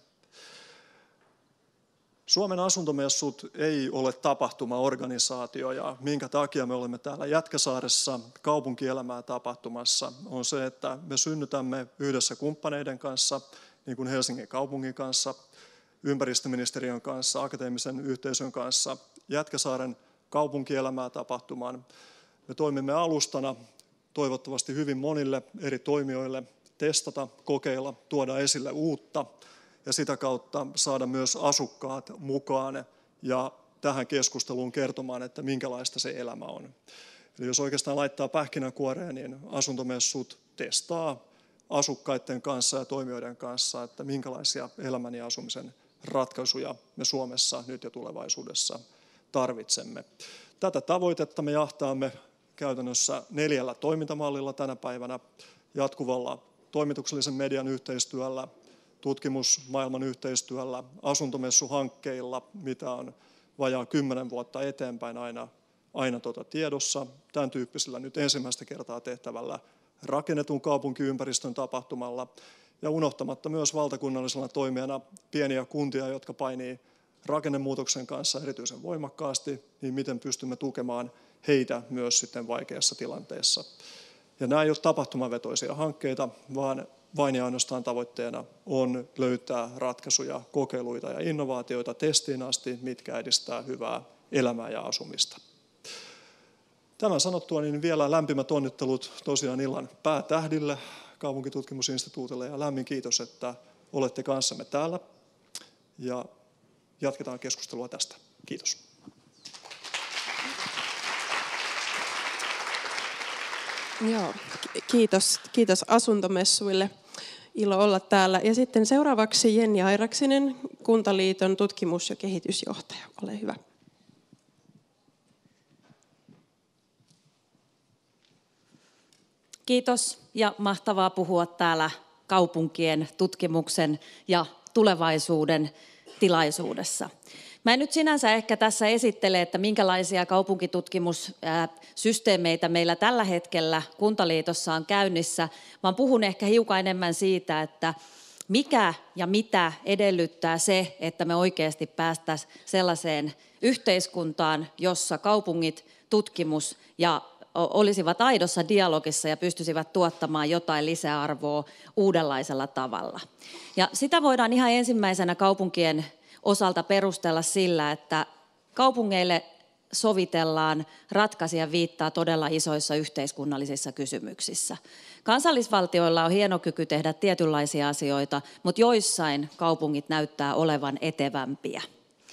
Suomen asuntomessut ei ole tapahtumaorganisaatio, ja minkä takia me olemme täällä Jätkäsaaressa kaupunkielämää tapahtumassa on se, että me synnytämme yhdessä kumppaneiden kanssa, niin kuin Helsingin kaupungin kanssa, ympäristöministeriön kanssa, akateemisen yhteisön kanssa, Jätkäsaaren kaupunkielämää tapahtumaan. Me toimimme alustana toivottavasti hyvin monille eri toimijoille testata, kokeilla, tuoda esille uutta ja sitä kautta saada myös asukkaat mukaan ja tähän keskusteluun kertomaan, että minkälaista se elämä on. Eli jos oikeastaan laittaa pähkinänkuoreen, niin asuntomessut testaa asukkaiden kanssa ja toimijoiden kanssa, että minkälaisia elämän ja asumisen ratkaisuja me Suomessa nyt ja tulevaisuudessa tarvitsemme. Tätä tavoitetta me jahtaamme käytännössä neljällä toimintamallilla tänä päivänä: jatkuvalla toimituksellisen median yhteistyöllä, tutkimusmaailman yhteistyöllä, asuntomessuhankkeilla, mitä on vajaa kymmenen vuotta eteenpäin aina, aina tuota tiedossa. Tämän tyyppisellä nyt ensimmäistä kertaa tehtävällä rakennetun kaupunkiympäristön tapahtumalla ja unohtamatta myös valtakunnallisena toimijana pieniä kuntia, jotka painii rakennemuutoksen kanssa erityisen voimakkaasti, niin miten pystymme tukemaan heitä myös sitten vaikeassa tilanteessa. Ja nämä ei ole tapahtumavetoisia hankkeita, vaan vain ja ainoastaan tavoitteena on löytää ratkaisuja, kokeiluita ja innovaatioita testiin asti, mitkä edistää hyvää elämää ja asumista. Tämän sanottua niin vielä lämpimät onnittelut tosiaan illan päätähdille, Kaupunkitutkimusinstituutille, ja lämmin kiitos, että olette kanssamme täällä. Ja jatketaan keskustelua tästä. Kiitos. Joo, kiitos, kiitos asuntomessuille. Ilo olla täällä. Ja sitten seuraavaksi Jenni Airaksinen, Kuntaliiton tutkimus- ja kehitysjohtaja. Ole hyvä. Kiitos ja mahtavaa puhua täällä kaupunkien tutkimuksen ja tulevaisuuden tilaisuudessa. Mä en nyt sinänsä ehkä tässä esittele, että minkälaisia kaupunkitutkimussysteemeitä meillä tällä hetkellä Kuntaliitossa on käynnissä, vaan puhun ehkä hiukan enemmän siitä, että mikä ja mitä edellyttää se, että me oikeasti päästäisiin sellaiseen yhteiskuntaan, jossa kaupungit, tutkimus ja olisivat aidossa dialogissa ja pystyisivät tuottamaan jotain lisäarvoa uudenlaisella tavalla. Ja sitä voidaan ihan ensimmäisenä kaupunkien osalta perustella sillä, että kaupungeille sovitellaan ratkaisija viittaa todella isoissa yhteiskunnallisissa kysymyksissä. Kansallisvaltioilla on hieno kyky tehdä tietynlaisia asioita, mutta joissain kaupungit näyttää olevan etevämpiä.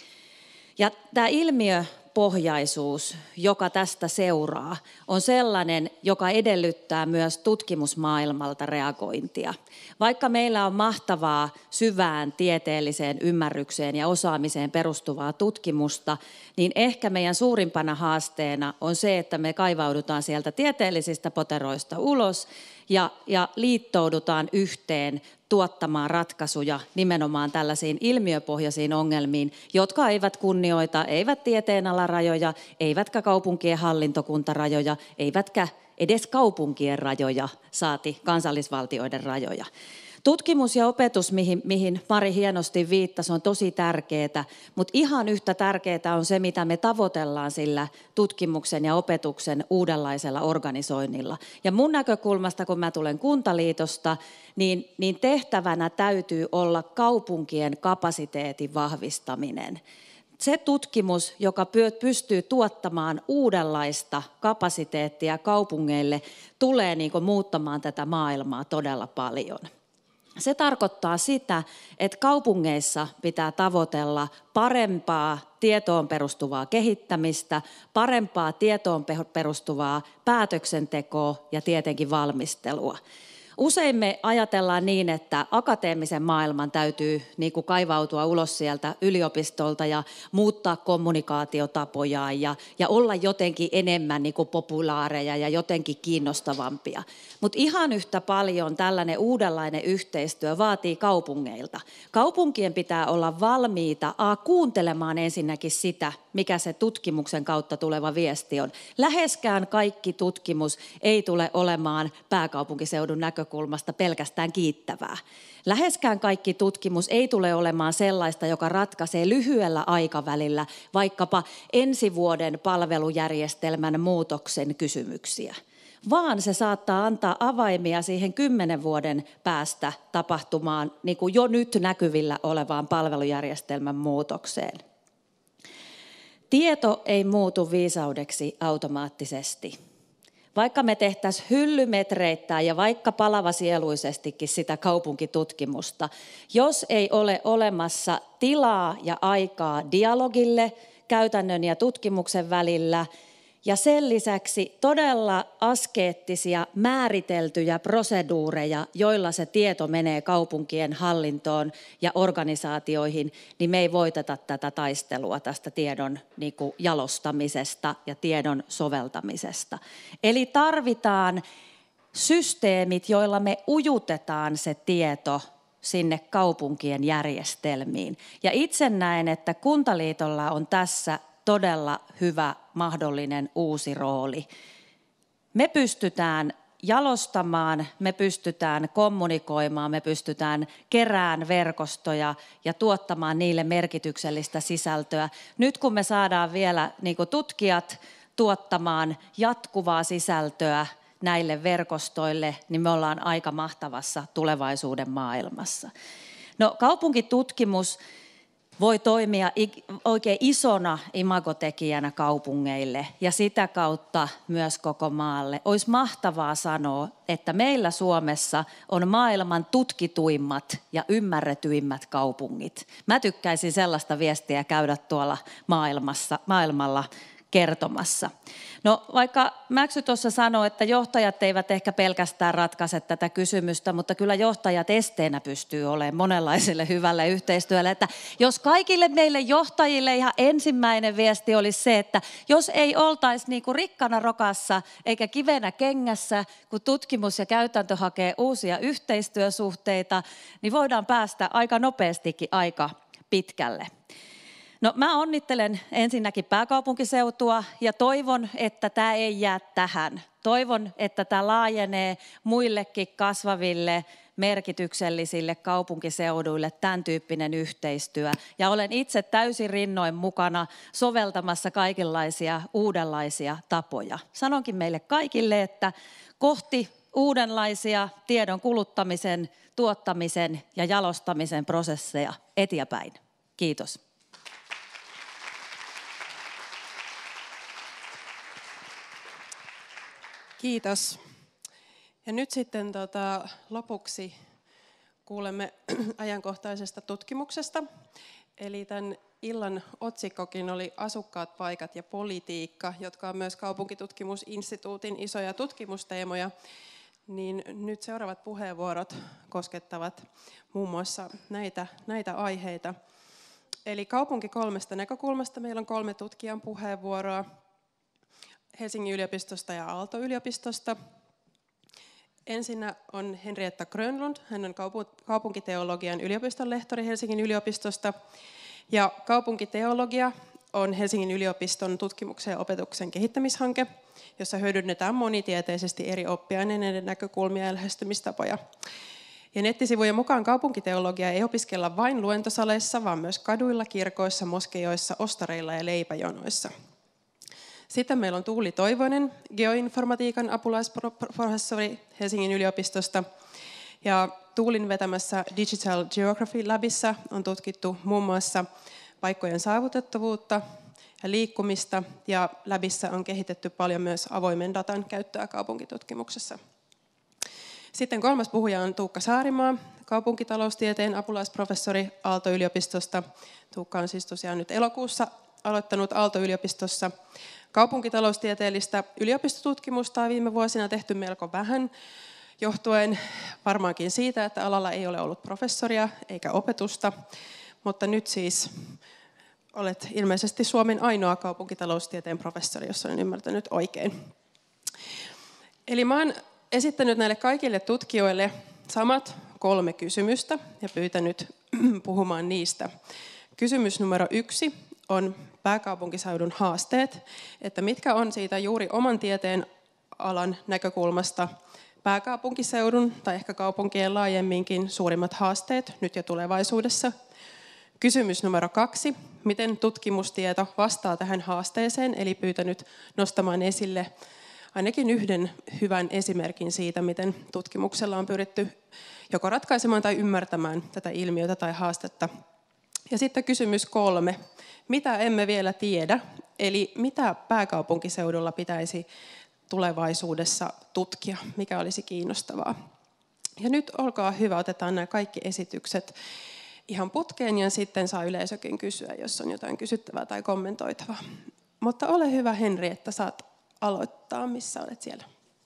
Ja tämä ilmiöpohjaisuus, joka tästä seuraa, on sellainen, joka edellyttää myös tutkimusmaailmalta reagointia. Vaikka meillä on mahtavaa syvään tieteelliseen ymmärrykseen ja osaamiseen perustuvaa tutkimusta, niin ehkä meidän suurimpana haasteena on se, että me kaivaudutaan sieltä tieteellisistä poteroista ulos ja, ja liittoudutaan yhteen tuottamaan ratkaisuja nimenomaan tällaisiin ilmiöpohjaisiin ongelmiin, jotka eivät kunnioita, eivät tieteenalarajoja, eivätkä kaupunkien hallintokuntarajoja, eivätkä edes kaupunkien rajoja, saati kansallisvaltioiden rajoja. Tutkimus ja opetus, mihin, mihin Mari hienosti viittasi, on tosi tärkeää, mutta ihan yhtä tärkeää on se, mitä me tavoitellaan sillä tutkimuksen ja opetuksen uudenlaisella organisoinnilla. Ja mun näkökulmasta, kun mä tulen Kuntaliitosta, niin, niin tehtävänä täytyy olla kaupunkien kapasiteetin vahvistaminen. Se tutkimus, joka pystyy tuottamaan uudenlaista kapasiteettia kaupungeille, tulee niin kuin muuttamaan tätä maailmaa todella paljon. Se tarkoittaa sitä, että kaupungeissa pitää tavoitella parempaa tietoon perustuvaa kehittämistä, parempaa tietoon perustuvaa päätöksentekoa ja tietenkin valmistelua. Usein me ajatellaan niin, että akateemisen maailman täytyy niin kuin kaivautua ulos sieltä yliopistolta ja muuttaa kommunikaatiotapojaan ja, ja olla jotenkin enemmän niin kuin populaareja ja jotenkin kiinnostavampia. Mutta ihan yhtä paljon tällainen uudenlainen yhteistyö vaatii kaupungeilta. Kaupunkien pitää olla valmiita a, kuuntelemaan ensinnäkin sitä, mikä se tutkimuksen kautta tuleva viesti on. Läheskään kaikki tutkimus ei tule olemaan pääkaupunkiseudun näkökulmasta pelkästään kiittävää. Läheskään kaikki tutkimus ei tule olemaan sellaista, joka ratkaisee lyhyellä aikavälillä vaikkapa ensi vuoden palvelujärjestelmän muutoksen kysymyksiä, vaan se saattaa antaa avaimia siihen kymmenen vuoden päästä tapahtumaan niin kuin jo nyt näkyvillä olevaan palvelujärjestelmän muutokseen. Tieto ei muutu viisaudeksi automaattisesti. Vaikka me tehtäisiin hyllymetreittäin ja vaikka palavasieluisestikin sitä kaupunkitutkimusta, jos ei ole olemassa tilaa ja aikaa dialogille käytännön ja tutkimuksen välillä, ja sen lisäksi todella askeettisia määriteltyjä proseduureja, joilla se tieto menee kaupunkien hallintoon ja organisaatioihin, niin me ei voiteta tätä taistelua tästä tiedon niin kuin jalostamisesta ja tiedon soveltamisesta. Eli tarvitaan systeemit, joilla me ujutetaan se tieto sinne kaupunkien järjestelmiin. Ja itse näen, että Kuntaliitolla on tässä todella hyvä mahdollinen uusi rooli. Me pystytään jalostamaan, me pystytään kommunikoimaan, me pystytään kerään verkostoja ja tuottamaan niille merkityksellistä sisältöä. Nyt kun me saadaan vielä niin kuin tutkijat tuottamaan jatkuvaa sisältöä näille verkostoille, niin me ollaan aika mahtavassa tulevaisuuden maailmassa. No, kaupunkitutkimus voi toimia oikein isona imagotekijänä kaupungeille ja sitä kautta myös koko maalle. Olisi mahtavaa sanoa, että meillä Suomessa on maailman tutkituimmat ja ymmärretyimmät kaupungit. Mä tykkäisin sellaista viestiä käydä tuolla maailmassa, maailmalla kertomassa. No, vaikka Mäksy tuossa sanoi, että johtajat eivät ehkä pelkästään ratkaise tätä kysymystä, mutta kyllä johtajat esteenä pystyy olemaan monenlaiselle hyvälle yhteistyölle. Että jos kaikille meille johtajille ihan ensimmäinen viesti olisi se, että jos ei oltaisi niin kuin rikkana rokassa eikä kivenä kengässä, kun tutkimus ja käytäntö hakee uusia yhteistyösuhteita, niin voidaan päästä aika nopeastikin aika pitkälle. No, mä onnittelen ensinnäkin pääkaupunkiseutua ja toivon, että tämä ei jää tähän. Toivon, että tämä laajenee muillekin kasvaville merkityksellisille kaupunkiseuduille tämän tyyppinen yhteistyö. Ja olen itse täysin rinnoin mukana soveltamassa kaikenlaisia uudenlaisia tapoja. Sanonkin meille kaikille, että kohti uudenlaisia tiedon kuluttamisen, tuottamisen ja jalostamisen prosesseja eteenpäin. Kiitos. Kiitos. Ja nyt sitten tota, lopuksi kuulemme ajankohtaisesta tutkimuksesta. Eli tämän illan otsikkokin oli Asukkaat, paikat ja politiikka, jotka on myös Kaupunkitutkimusinstituutin isoja tutkimusteemoja. Niin nyt seuraavat puheenvuorot koskettavat muun muassa näitä, näitä aiheita. Eli kaupunki kolmesta näkökulmasta. Meillä on kolme tutkijan puheenvuoroa Helsingin yliopistosta ja Aalto-yliopistosta. Ensinnä on Henrietta Grönlund, hän on kaupunkiteologian yliopiston lehtori Helsingin yliopistosta. Ja kaupunkiteologia on Helsingin yliopiston tutkimuksen ja opetuksen kehittämishanke, jossa hyödynnetään monitieteisesti eri oppiaineiden näkökulmia ja lähestymistapoja. Ja nettisivujen mukaan kaupunkiteologia ei opiskella vain luentosaleissa, vaan myös kaduilla, kirkoissa, moskeijoissa, ostareilla ja leipäjonoissa. Sitten meillä on Tuuli Toivonen, geoinformatiikan apulaisprofessori Helsingin yliopistosta. Ja Tuulin vetämässä Digital Geography Labissa on tutkittu muun muassa paikkojen saavutettavuutta ja liikkumista. Ja Labissa on kehitetty paljon myös avoimen datan käyttöä kaupunkitutkimuksessa. Sitten kolmas puhuja on Tuukka Saarimaa, kaupunkitaloustieteen apulaisprofessori Aalto-yliopistosta. Tuukka on siis tosiaan nyt elokuussa aloittanut Aalto-yliopistossa kaupunkitaloustieteellistä yliopistotutkimusta on viime vuosina tehty melko vähän, johtuen varmaankin siitä, että alalla ei ole ollut professoria eikä opetusta, mutta nyt siis olet ilmeisesti Suomen ainoa kaupunkitaloustieteen professori, jos olen ymmärtänyt oikein. Eli mä oon esittänyt näille kaikille tutkijoille samat kolme kysymystä ja pyytänyt puhumaan niistä. Kysymys numero yksi on pääkaupunkiseudun haasteet, että mitkä on siitä juuri oman tieteen alan näkökulmasta pääkaupunkiseudun tai ehkä kaupunkien laajemminkin suurimmat haasteet nyt ja tulevaisuudessa. Kysymys numero kaksi, miten tutkimustieto vastaa tähän haasteeseen, eli pyytänyt nostamaan esille ainakin yhden hyvän esimerkin siitä, miten tutkimuksella on pyritty joko ratkaisemaan tai ymmärtämään tätä ilmiötä tai haastetta. Ja sitten kysymys kolme, mitä emme vielä tiedä, eli mitä pääkaupunkiseudulla pitäisi tulevaisuudessa tutkia, mikä olisi kiinnostavaa. Ja nyt olkaa hyvä, otetaan nämä kaikki esitykset ihan putkeen ja sitten saa yleisökin kysyä, jos on jotain kysyttävää tai kommentoitavaa. Mutta ole hyvä, Henri, että saat aloittaa, missä olet siellä.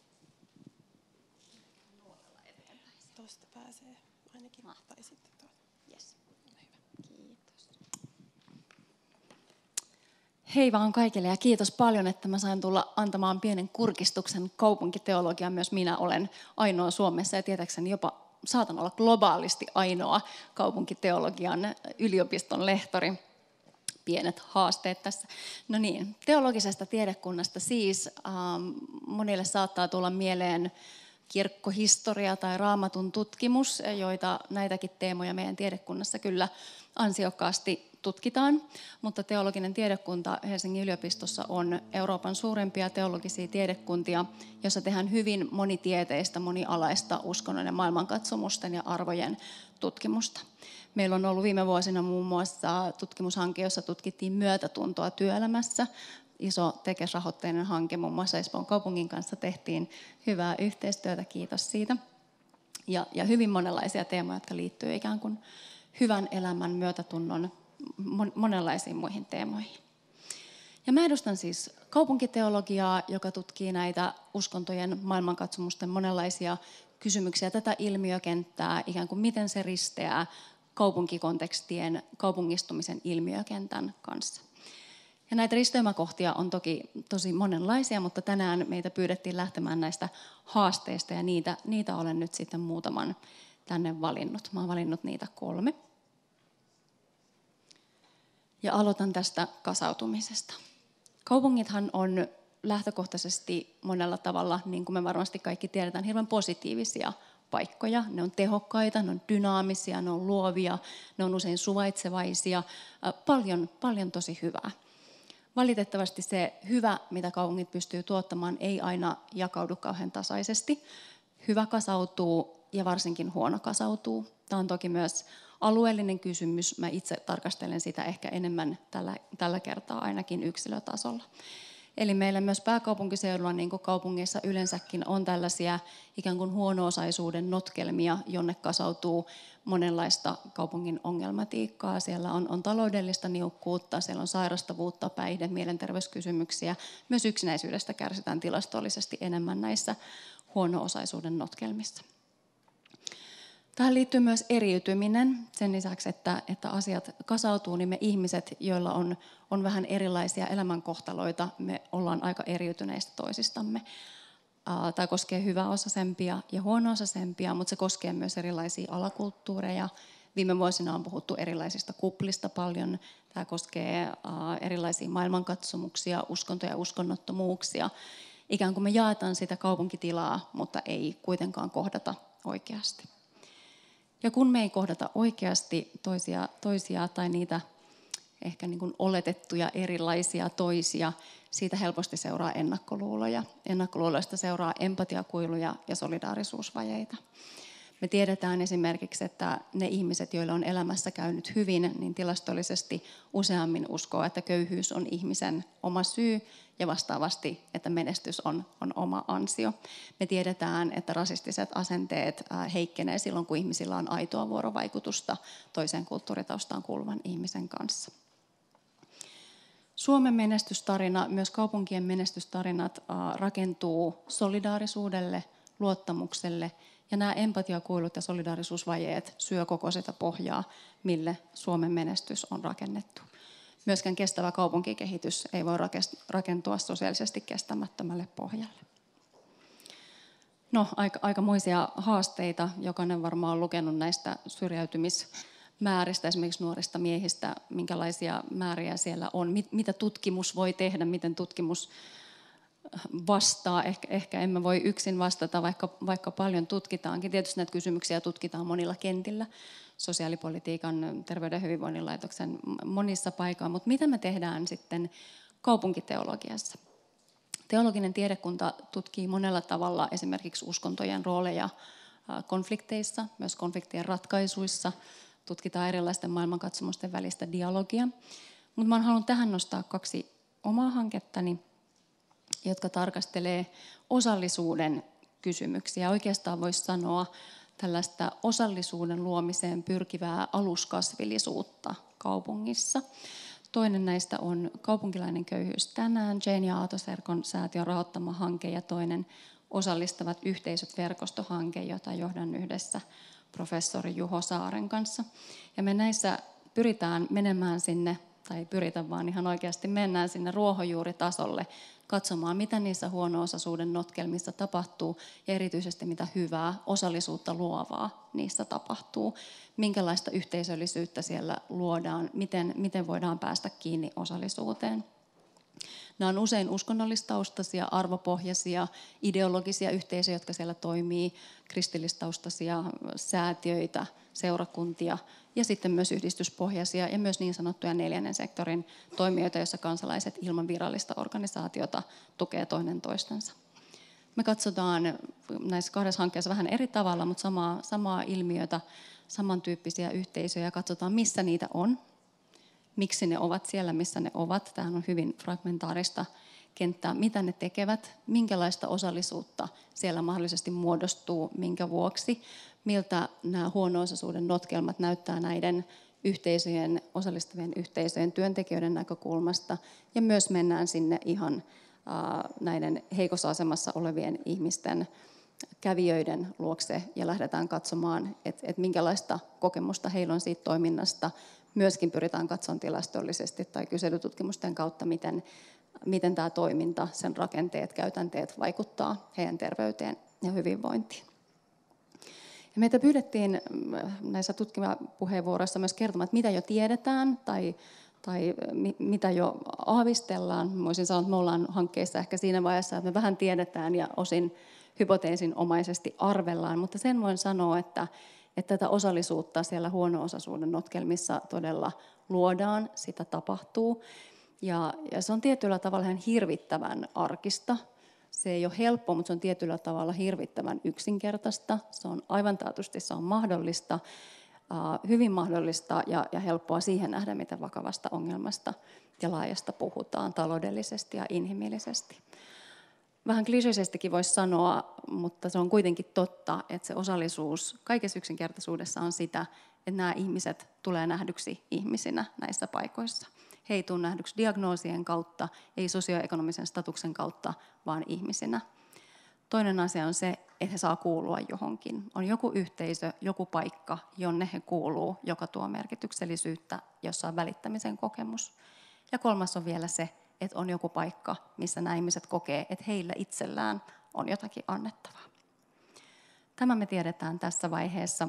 Tuosta pääsee ainakin. Tai sitten tuolta. Yes. Kiitos. Hei vaan kaikille ja kiitos paljon, että mä sain tulla antamaan pienen kurkistuksen kaupunkiteologiaan. Myös minä olen ainoa Suomessa ja tietääkseni jopa saatan olla globaalisti ainoa kaupunkiteologian yliopiston lehtori. Pienet haasteet tässä. No niin, teologisesta tiedekunnasta siis ähm, monille saattaa tulla mieleen kirkkohistoria tai raamatun tutkimus, joita näitäkin teemoja meidän tiedekunnassa kyllä ansiokkaasti tutkitaan, mutta teologinen tiedekunta Helsingin yliopistossa on Euroopan suurimpia teologisia tiedekuntia, jossa tehdään hyvin monitieteistä, monialaista uskonnon ja maailmankatsomusten ja arvojen tutkimusta. Meillä on ollut viime vuosina muun muassa tutkimushanke, jossa tutkittiin myötätuntoa työelämässä. Iso Tekes-rahoitteinen hanke, muun muassa Espoon kaupungin kanssa tehtiin hyvää yhteistyötä, kiitos siitä. Ja, ja hyvin monenlaisia teemoja, jotka liittyy ikään kuin hyvän elämän, myötätunnon, monenlaisiin muihin teemoihin. Ja mä edustan siis kaupunkiteologiaa, joka tutkii näitä uskontojen, maailmankatsomusten monenlaisia kysymyksiä, tätä ilmiökenttää, ikään kuin miten se risteää kaupunkikontekstien, kaupungistumisen ilmiökentän kanssa. Ja näitä risteymäkohtia on toki tosi monenlaisia, mutta tänään meitä pyydettiin lähtemään näistä haasteista ja niitä, niitä olen nyt sitten muutaman tänne valinnut. Mä oon valinnut niitä kolme. Ja aloitan tästä kasautumisesta. Kaupungithan on lähtökohtaisesti monella tavalla, niin kuin me varmasti kaikki tiedetään, hirveän positiivisia paikkoja. Ne on tehokkaita, ne on dynaamisia, ne on luovia, ne on usein suvaitsevaisia. Paljon, paljon tosi hyvää. Valitettavasti se hyvä, mitä kaupungit pystyy tuottamaan, ei aina jakaudu kauhean tasaisesti. Hyvä kasautuu ja varsinkin huono kasautuu. Tämä on toki myös alueellinen kysymys. Mä itse tarkastelen sitä ehkä enemmän tällä, tällä kertaa ainakin yksilötasolla. Eli meillä myös pääkaupunkiseudulla, niin kuin kaupungeissa yleensäkin, on tällaisia ikään kuin huono-osaisuuden notkelmia, jonne kasautuu monenlaista kaupungin ongelmatiikkaa. Siellä on, on taloudellista niukkuutta, siellä on sairastavuutta, päihde, mielenterveyskysymyksiä. Myös yksinäisyydestä kärsitään tilastollisesti enemmän näissä huono-osaisuuden notkelmissa. Tähän liittyy myös eriytyminen. Sen lisäksi, että, että asiat kasautuu, niin me ihmiset, joilla on, on vähän erilaisia elämänkohtaloita, me ollaan aika eriytyneistä toisistamme. Tämä koskee hyväosaisempia ja huono-osaisempia, mutta se koskee myös erilaisia alakulttuureja. Viime vuosina on puhuttu erilaisista kuplista paljon. Tämä koskee erilaisia maailmankatsomuksia, uskontoja ja uskonnottomuuksia. Ikään kuin me jaetaan sitä kaupunkitilaa, mutta ei kuitenkaan kohdata oikeasti. Ja kun me ei kohdata oikeasti toisia, toisia tai niitä ehkä niin kuin oletettuja erilaisia toisia, siitä helposti seuraa ennakkoluuloja. Ennakkoluuloista seuraa empatiakuiluja ja solidaarisuusvajeita. Me tiedetään esimerkiksi, että ne ihmiset, joilla on elämässä käynyt hyvin, niin tilastollisesti useammin uskoo, että köyhyys on ihmisen oma syy ja vastaavasti, että menestys on, on oma ansio. Me tiedetään, että rasistiset asenteet heikkenee silloin, kun ihmisillä on aitoa vuorovaikutusta toiseen kulttuuritaustaan kuuluvan ihmisen kanssa. Suomen menestystarina, myös kaupunkien menestystarinat rakentuu solidaarisuudelle, luottamukselle, ja nämä empatiakuilut ja solidaarisuusvajeet syö koko sitä pohjaa, mille Suomen menestys on rakennettu. Myöskään kestävä kaupunkikehitys ei voi rakentua sosiaalisesti kestämättömälle pohjalle. No, aika, aikamoisia haasteita. Jokainen varmaan on lukenut näistä syrjäytymismääristä, esimerkiksi nuorista miehistä, minkälaisia määriä siellä on, mit, mitä tutkimus voi tehdä, miten tutkimus vastaa. Ehkä, ehkä emme voi yksin vastata, vaikka, vaikka paljon tutkitaankin. Tietysti näitä kysymyksiä tutkitaan monilla kentillä, sosiaalipolitiikan, terveyden ja hyvinvoinnin laitoksen monissa paikoissa. Mutta mitä me tehdään sitten kaupunkiteologiassa? Teologinen tiedekunta tutkii monella tavalla esimerkiksi uskontojen rooleja konflikteissa, myös konfliktien ratkaisuissa. Tutkitaan erilaisten maailmankatsomusten välistä dialogia. Mutta mä haluan tähän nostaa kaksi omaa hankettani, jotka tarkastelee osallisuuden kysymyksiä. Oikeastaan voisi sanoa tällaista osallisuuden luomiseen pyrkivää aluskasvillisuutta kaupungissa. Toinen näistä on Kaupunkilainen köyhyys tänään, Jane ja Aato-Serkon säätiön rahoittama hanke, ja toinen Osallistavat yhteisöt -verkostohanke, jota johdan yhdessä professori Juho Saaren kanssa. Ja me näissä pyritään menemään sinne, tai pyritä vaan ihan oikeasti mennään sinne ruohonjuuritasolle katsomaan, mitä niissä huono-osaisuuden notkelmissa tapahtuu ja erityisesti mitä hyvää, osallisuutta luovaa niissä tapahtuu. Minkälaista yhteisöllisyyttä siellä luodaan, miten, miten voidaan päästä kiinni osallisuuteen. Nämä on usein uskonnollistaustaisia, arvopohjaisia, ideologisia yhteisöjä, jotka siellä toimii, kristillistaustaisia säätiöitä, seurakuntia ja sitten myös yhdistyspohjaisia ja myös niin sanottuja neljännen sektorin toimijoita, joissa kansalaiset ilman virallista organisaatiota tukee toinen toistensa. Me katsotaan näissä kahdessa hankkeessa vähän eri tavalla, mutta samaa, samaa ilmiötä, samantyyppisiä yhteisöjä, katsotaan missä niitä on. Miksi ne ovat siellä, missä ne ovat. Tämähän on hyvin fragmentaarista kenttää. Mitä ne tekevät, minkälaista osallisuutta siellä mahdollisesti muodostuu, minkä vuoksi, miltä nämä huono-osaisuuden notkelmat näyttää näiden yhteisöjen, osallistuvien yhteisöjen työntekijöiden näkökulmasta. Ja myös mennään sinne ihan äh, näiden heikossa asemassa olevien ihmisten kävijöiden luokse ja lähdetään katsomaan, että et minkälaista kokemusta heillä on siitä toiminnasta. Myöskin pyritään katsomaan tilastollisesti tai kyselytutkimusten kautta, miten, miten tämä toiminta, sen rakenteet, käytänteet vaikuttaa heidän terveyteen ja hyvinvointiin. Ja meitä pyydettiin näissä tutkimapuheenvuoroissa myös kertomaan, että mitä jo tiedetään tai, tai mitä jo aavistellaan. Mä voisin sanoa, että me ollaan hankkeissa ehkä siinä vaiheessa, että me vähän tiedetään ja osin hypoteesinomaisesti arvellaan, mutta sen voin sanoa, että, että tätä osallisuutta siellä huono-osaisuuden notkelmissa todella luodaan, sitä tapahtuu. Ja, ja se on tietyllä tavalla ihan hirvittävän arkista. Se ei ole helppo, mutta se on tietyllä tavalla hirvittävän yksinkertaista. Se on aivan taatusti se on mahdollista, uh, hyvin mahdollista ja, ja helppoa siihen nähdä, miten vakavasta ongelmasta ja laajasta puhutaan taloudellisesti ja inhimillisesti. Vähän kliseisestikin voisi sanoa, mutta se on kuitenkin totta, että se osallisuus kaikessa yksinkertaisuudessa on sitä, että nämä ihmiset tulee nähdyksi ihmisinä näissä paikoissa. He ei tule nähdyksi diagnoosien kautta, ei sosioekonomisen statuksen kautta, vaan ihmisinä. Toinen asia on se, että he saa kuulua johonkin. On joku yhteisö, joku paikka, jonne he kuuluu, joka tuo merkityksellisyyttä, jossa on välittämisen kokemus. Ja kolmas on vielä se, että on joku paikka, missä nämä ihmiset kokee, että heillä itsellään on jotakin annettavaa. Tämä me tiedetään tässä vaiheessa.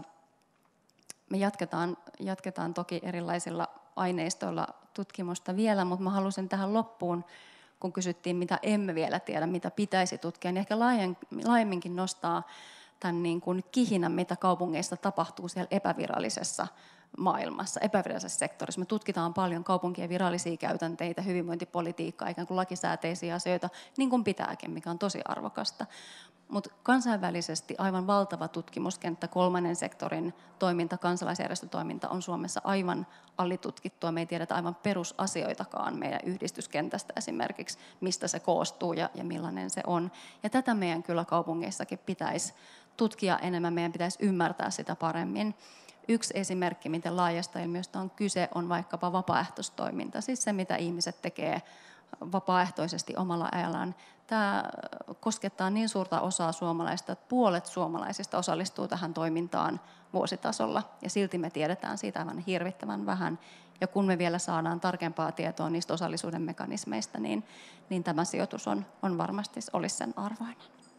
Me jatketaan, jatketaan toki erilaisilla aineistoilla tutkimusta vielä, mutta mä halusin tähän loppuun, kun kysyttiin, mitä emme vielä tiedä, mitä pitäisi tutkia, niin ehkä laajemminkin nostaa tämän niin kuin kihinän, mitä kaupungeissa tapahtuu siellä epävirallisessa maailmassa, epävirallisessa sektorissa. Me tutkitaan paljon kaupunkien virallisia käytänteitä, hyvinvointipolitiikkaa, ikään kuin lakisääteisiä asioita, niin kuin pitääkin, mikä on tosi arvokasta. Mutta kansainvälisesti aivan valtava tutkimuskenttä, kolmannen sektorin toiminta, kansalaisjärjestötoiminta on Suomessa aivan alitutkittua. Me ei tiedetä aivan perusasioitakaan meidän yhdistyskentästä esimerkiksi, mistä se koostuu ja, ja millainen se on. Ja tätä meidän kyllä kaupungeissakin pitäisi tutkia enemmän, meidän pitäisi ymmärtää sitä paremmin. Yksi esimerkki, miten laajasta ilmiöstä on kyse, on vaikkapa vapaaehtoistoiminta, siis se, mitä ihmiset tekee vapaaehtoisesti omalla ajallaan. Tämä koskettaa niin suurta osaa suomalaisista, että puolet suomalaisista osallistuu tähän toimintaan vuositasolla, ja silti me tiedetään siitä aivan hirvittävän vähän. Ja kun me vielä saadaan tarkempaa tietoa niistä osallisuuden mekanismeista, niin, niin tämä sijoitus on, on varmasti olisi sen arvoinen.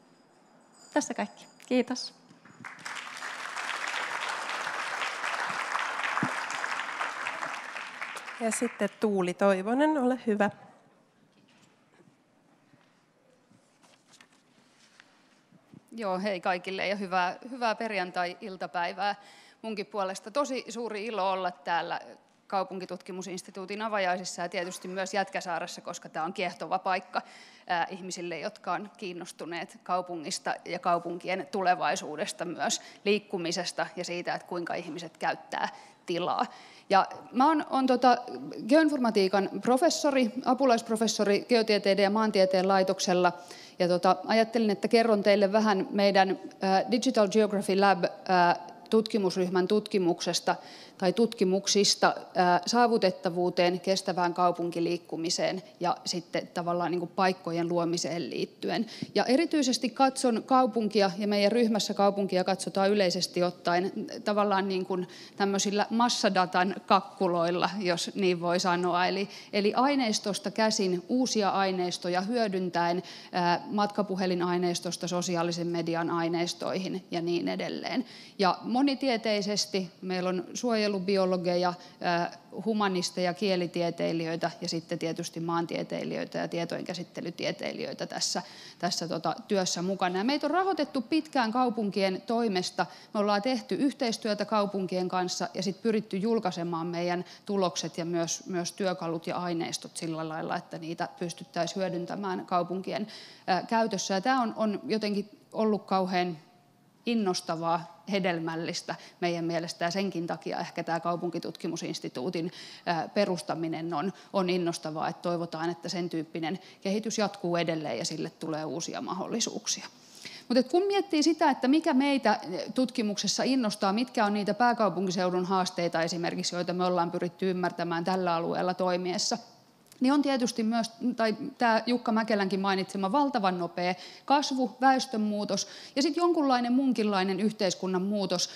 Tässä kaikki. Kiitos. Ja sitten Tuuli Toivonen, ole hyvä. Joo, hei kaikille ja hyvää, hyvää perjantai-iltapäivää. Munkin puolesta tosi suuri ilo olla täällä Kaupunkitutkimusinstituutin avajaisissa ja tietysti myös Jätkäsaaressa, koska tämä on kiehtova paikka ää, ihmisille, jotka on kiinnostuneet kaupungista ja kaupunkien tulevaisuudesta, myös liikkumisesta ja siitä, että kuinka ihmiset käyttää tilaa. Ja mä oon, oon tota, geoinformatiikan professori, apulaisprofessori geotieteiden ja maantieteen laitoksella, ja tota, ajattelin, että kerron teille vähän meidän äh, Digital Geography Lab äh, tutkimusryhmän tutkimuksesta tai tutkimuksista äh, saavutettavuuteen, kestävään kaupunkiliikkumiseen ja sitten tavallaan niin kuin paikkojen luomiseen liittyen. Ja erityisesti katson kaupunkia, ja meidän ryhmässä kaupunkia katsotaan yleisesti ottaen tavallaan niin kuin tämmöisillä massadatan kakkuloilla, jos niin voi sanoa. Eli, eli aineistosta käsin uusia aineistoja hyödyntäen äh, matkapuhelinaineistosta sosiaalisen median aineistoihin ja niin edelleen. Ja monitieteisesti meillä on suojelubiologeja, humanisteja, kielitieteilijöitä ja sitten tietysti maantieteilijöitä ja tietojenkäsittelytieteilijöitä tässä, tässä tota, työssä mukana. Ja meitä on rahoitettu pitkään kaupunkien toimesta. Me ollaan tehty yhteistyötä kaupunkien kanssa ja sitten pyritty julkaisemaan meidän tulokset ja myös, myös työkalut ja aineistot sillä lailla, että niitä pystyttäisiin hyödyntämään kaupunkien ää, käytössä. Ja tämä on, on jotenkin ollut kauhean innostavaa, hedelmällistä meidän mielestä, ja senkin takia ehkä tämä Kaupunkitutkimusinstituutin perustaminen on, on innostavaa, että toivotaan, että sen tyyppinen kehitys jatkuu edelleen ja sille tulee uusia mahdollisuuksia. Mutta kun miettii sitä, että mikä meitä tutkimuksessa innostaa, mitkä on niitä pääkaupunkiseudun haasteita esimerkiksi, joita me ollaan pyritty ymmärtämään tällä alueella toimiessa, niin on tietysti myös, tai tämä Jukka Mäkelänkin mainitsema valtavan nopea kasvu, väestönmuutos ja sitten jonkunlainen munkinlainen yhteiskunnan muutos,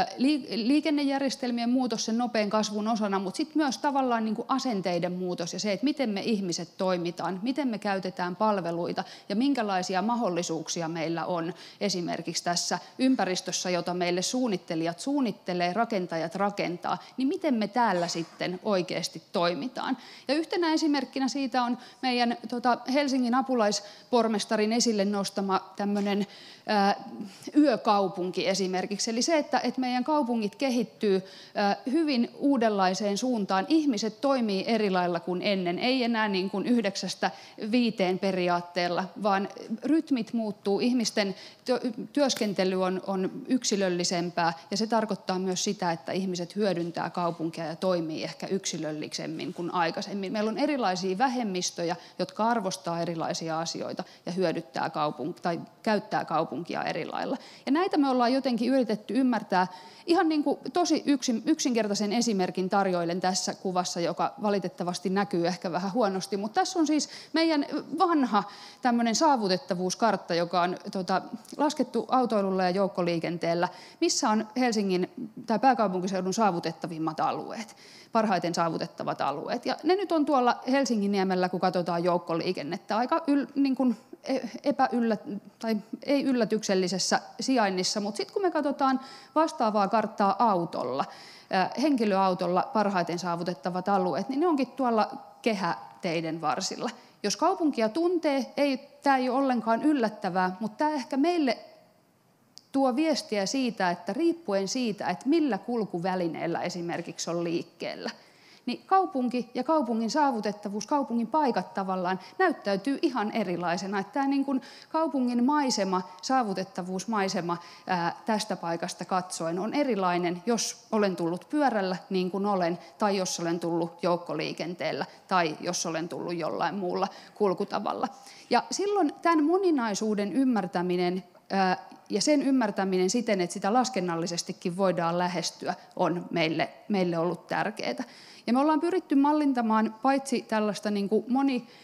liikennejärjestelmien muutos sen nopean kasvun osana, mutta sitten myös tavallaan niin kuin asenteiden muutos ja se, että miten me ihmiset toimitaan, miten me käytetään palveluita ja minkälaisia mahdollisuuksia meillä on esimerkiksi tässä ympäristössä, jota meille suunnittelijat suunnittelee, rakentajat rakentaa, niin miten me täällä sitten oikeasti toimitaan. Ja yhtenä esimerkiksi esimerkkinä siitä on meidän tota, Helsingin apulaispormestarin esille nostama tämmöinen ää, yökaupunki esimerkiksi. Eli se, että, että meidän kaupungit kehittyy ää, hyvin uudenlaiseen suuntaan. Ihmiset toimii eri lailla kuin ennen. Ei enää niin kuin yhdeksästä viiteen periaatteella, vaan rytmit muuttuu. Ihmisten työskentely on, on yksilöllisempää ja se tarkoittaa myös sitä, että ihmiset hyödyntää kaupunkia ja toimii ehkä yksilöllisemmin kuin aikaisemmin. Meillä on erilaisia vähemmistöjä, jotka arvostaa erilaisia asioita ja hyödyttää kaupunk- tai käyttää kaupunkia eri lailla. Ja näitä me ollaan jotenkin yritetty ymmärtää. Ihan niin kuin tosi yksin, yksinkertaisen esimerkin tarjoilen tässä kuvassa, joka valitettavasti näkyy ehkä vähän huonosti, mutta tässä on siis meidän vanha tämmöinen saavutettavuuskartta, joka on tota, laskettu autoilulla ja joukkoliikenteellä, missä on Helsingin tai pääkaupunkiseudun saavutettavimmat alueet, parhaiten saavutettavat alueet. Ja ne nyt on tuolla Helsinginniemellä, kun katsotaan joukkoliikennettä, aika yl, niin kuin epäyllä, tai ei yllätyksellisessä sijainnissa, mutta sitten kun me katsotaan vastaavaa karttaa autolla, henkilöautolla parhaiten saavutettavat alueet, niin ne onkin tuolla kehäteiden varsilla. Jos kaupunkia tuntee, ei, tämä ei ole ollenkaan yllättävää, mutta tämä ehkä meille tuo viestiä siitä, että riippuen siitä, että millä kulkuvälineellä esimerkiksi on liikkeellä, niin kaupunki ja kaupungin saavutettavuus, kaupungin paikat tavallaan näyttäytyy ihan erilaisena. Että tämä niin kuin kaupungin maisema, saavutettavuusmaisema ää, tästä paikasta katsoen on erilainen, jos olen tullut pyörällä niin kuin olen, tai jos olen tullut joukkoliikenteellä, tai jos olen tullut jollain muulla kulkutavalla. Ja silloin tämän moninaisuuden ymmärtäminen ää, ja sen ymmärtäminen siten, että sitä laskennallisestikin voidaan lähestyä, on meille, meille ollut tärkeää. Ja me ollaan pyritty mallintamaan paitsi tällaista niin kuin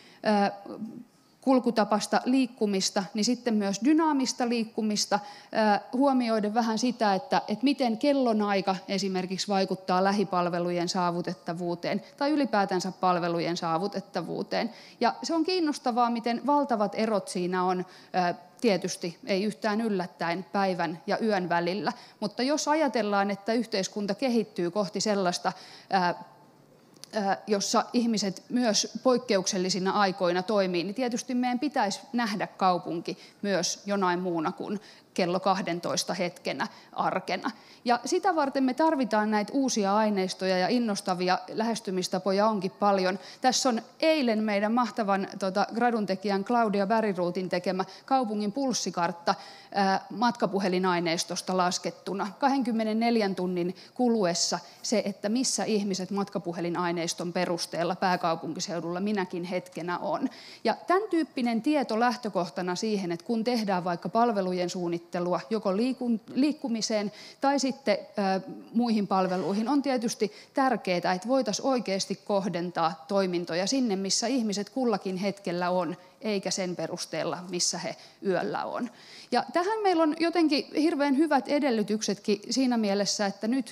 monikulkutapasta liikkumista, niin sitten myös dynaamista liikkumista, huomioiden vähän sitä, että, että miten kellonaika esimerkiksi vaikuttaa lähipalvelujen saavutettavuuteen tai ylipäätänsä palvelujen saavutettavuuteen. Ja se on kiinnostavaa, miten valtavat erot siinä on. Tietysti ei yhtään yllättäen päivän ja yön välillä, mutta jos ajatellaan, että yhteiskunta kehittyy kohti sellaista, ää, ää, jossa ihmiset myös poikkeuksellisina aikoina toimii, niin tietysti meidän pitäisi nähdä kaupunki myös jonain muuna kuin kello kahdentoista hetkenä arkena. Ja sitä varten me tarvitaan näitä uusia aineistoja ja innostavia lähestymistapoja onkin paljon. Tässä on eilen meidän mahtavan tota, graduntekijän Claudia Bergruutin tekemä kaupungin pulssikartta ää, matkapuhelinaineistosta laskettuna. kaksikymmentäneljä tunnin kuluessa se, että missä ihmiset matkapuhelinaineiston perusteella pääkaupunkiseudulla minäkin hetkenä on. Ja tämän tyyppinen tieto lähtökohtana siihen, että kun tehdään vaikka palvelujen suunnittelua joko liikkumiseen tai sitten muihin palveluihin, on tietysti tärkeää, että voitaisiin oikeasti kohdentaa toimintoja sinne, missä ihmiset kullakin hetkellä on, eikä sen perusteella, missä he yöllä on. Ja tähän meillä on jotenkin hirveän hyvät edellytyksetkin siinä mielessä, että nyt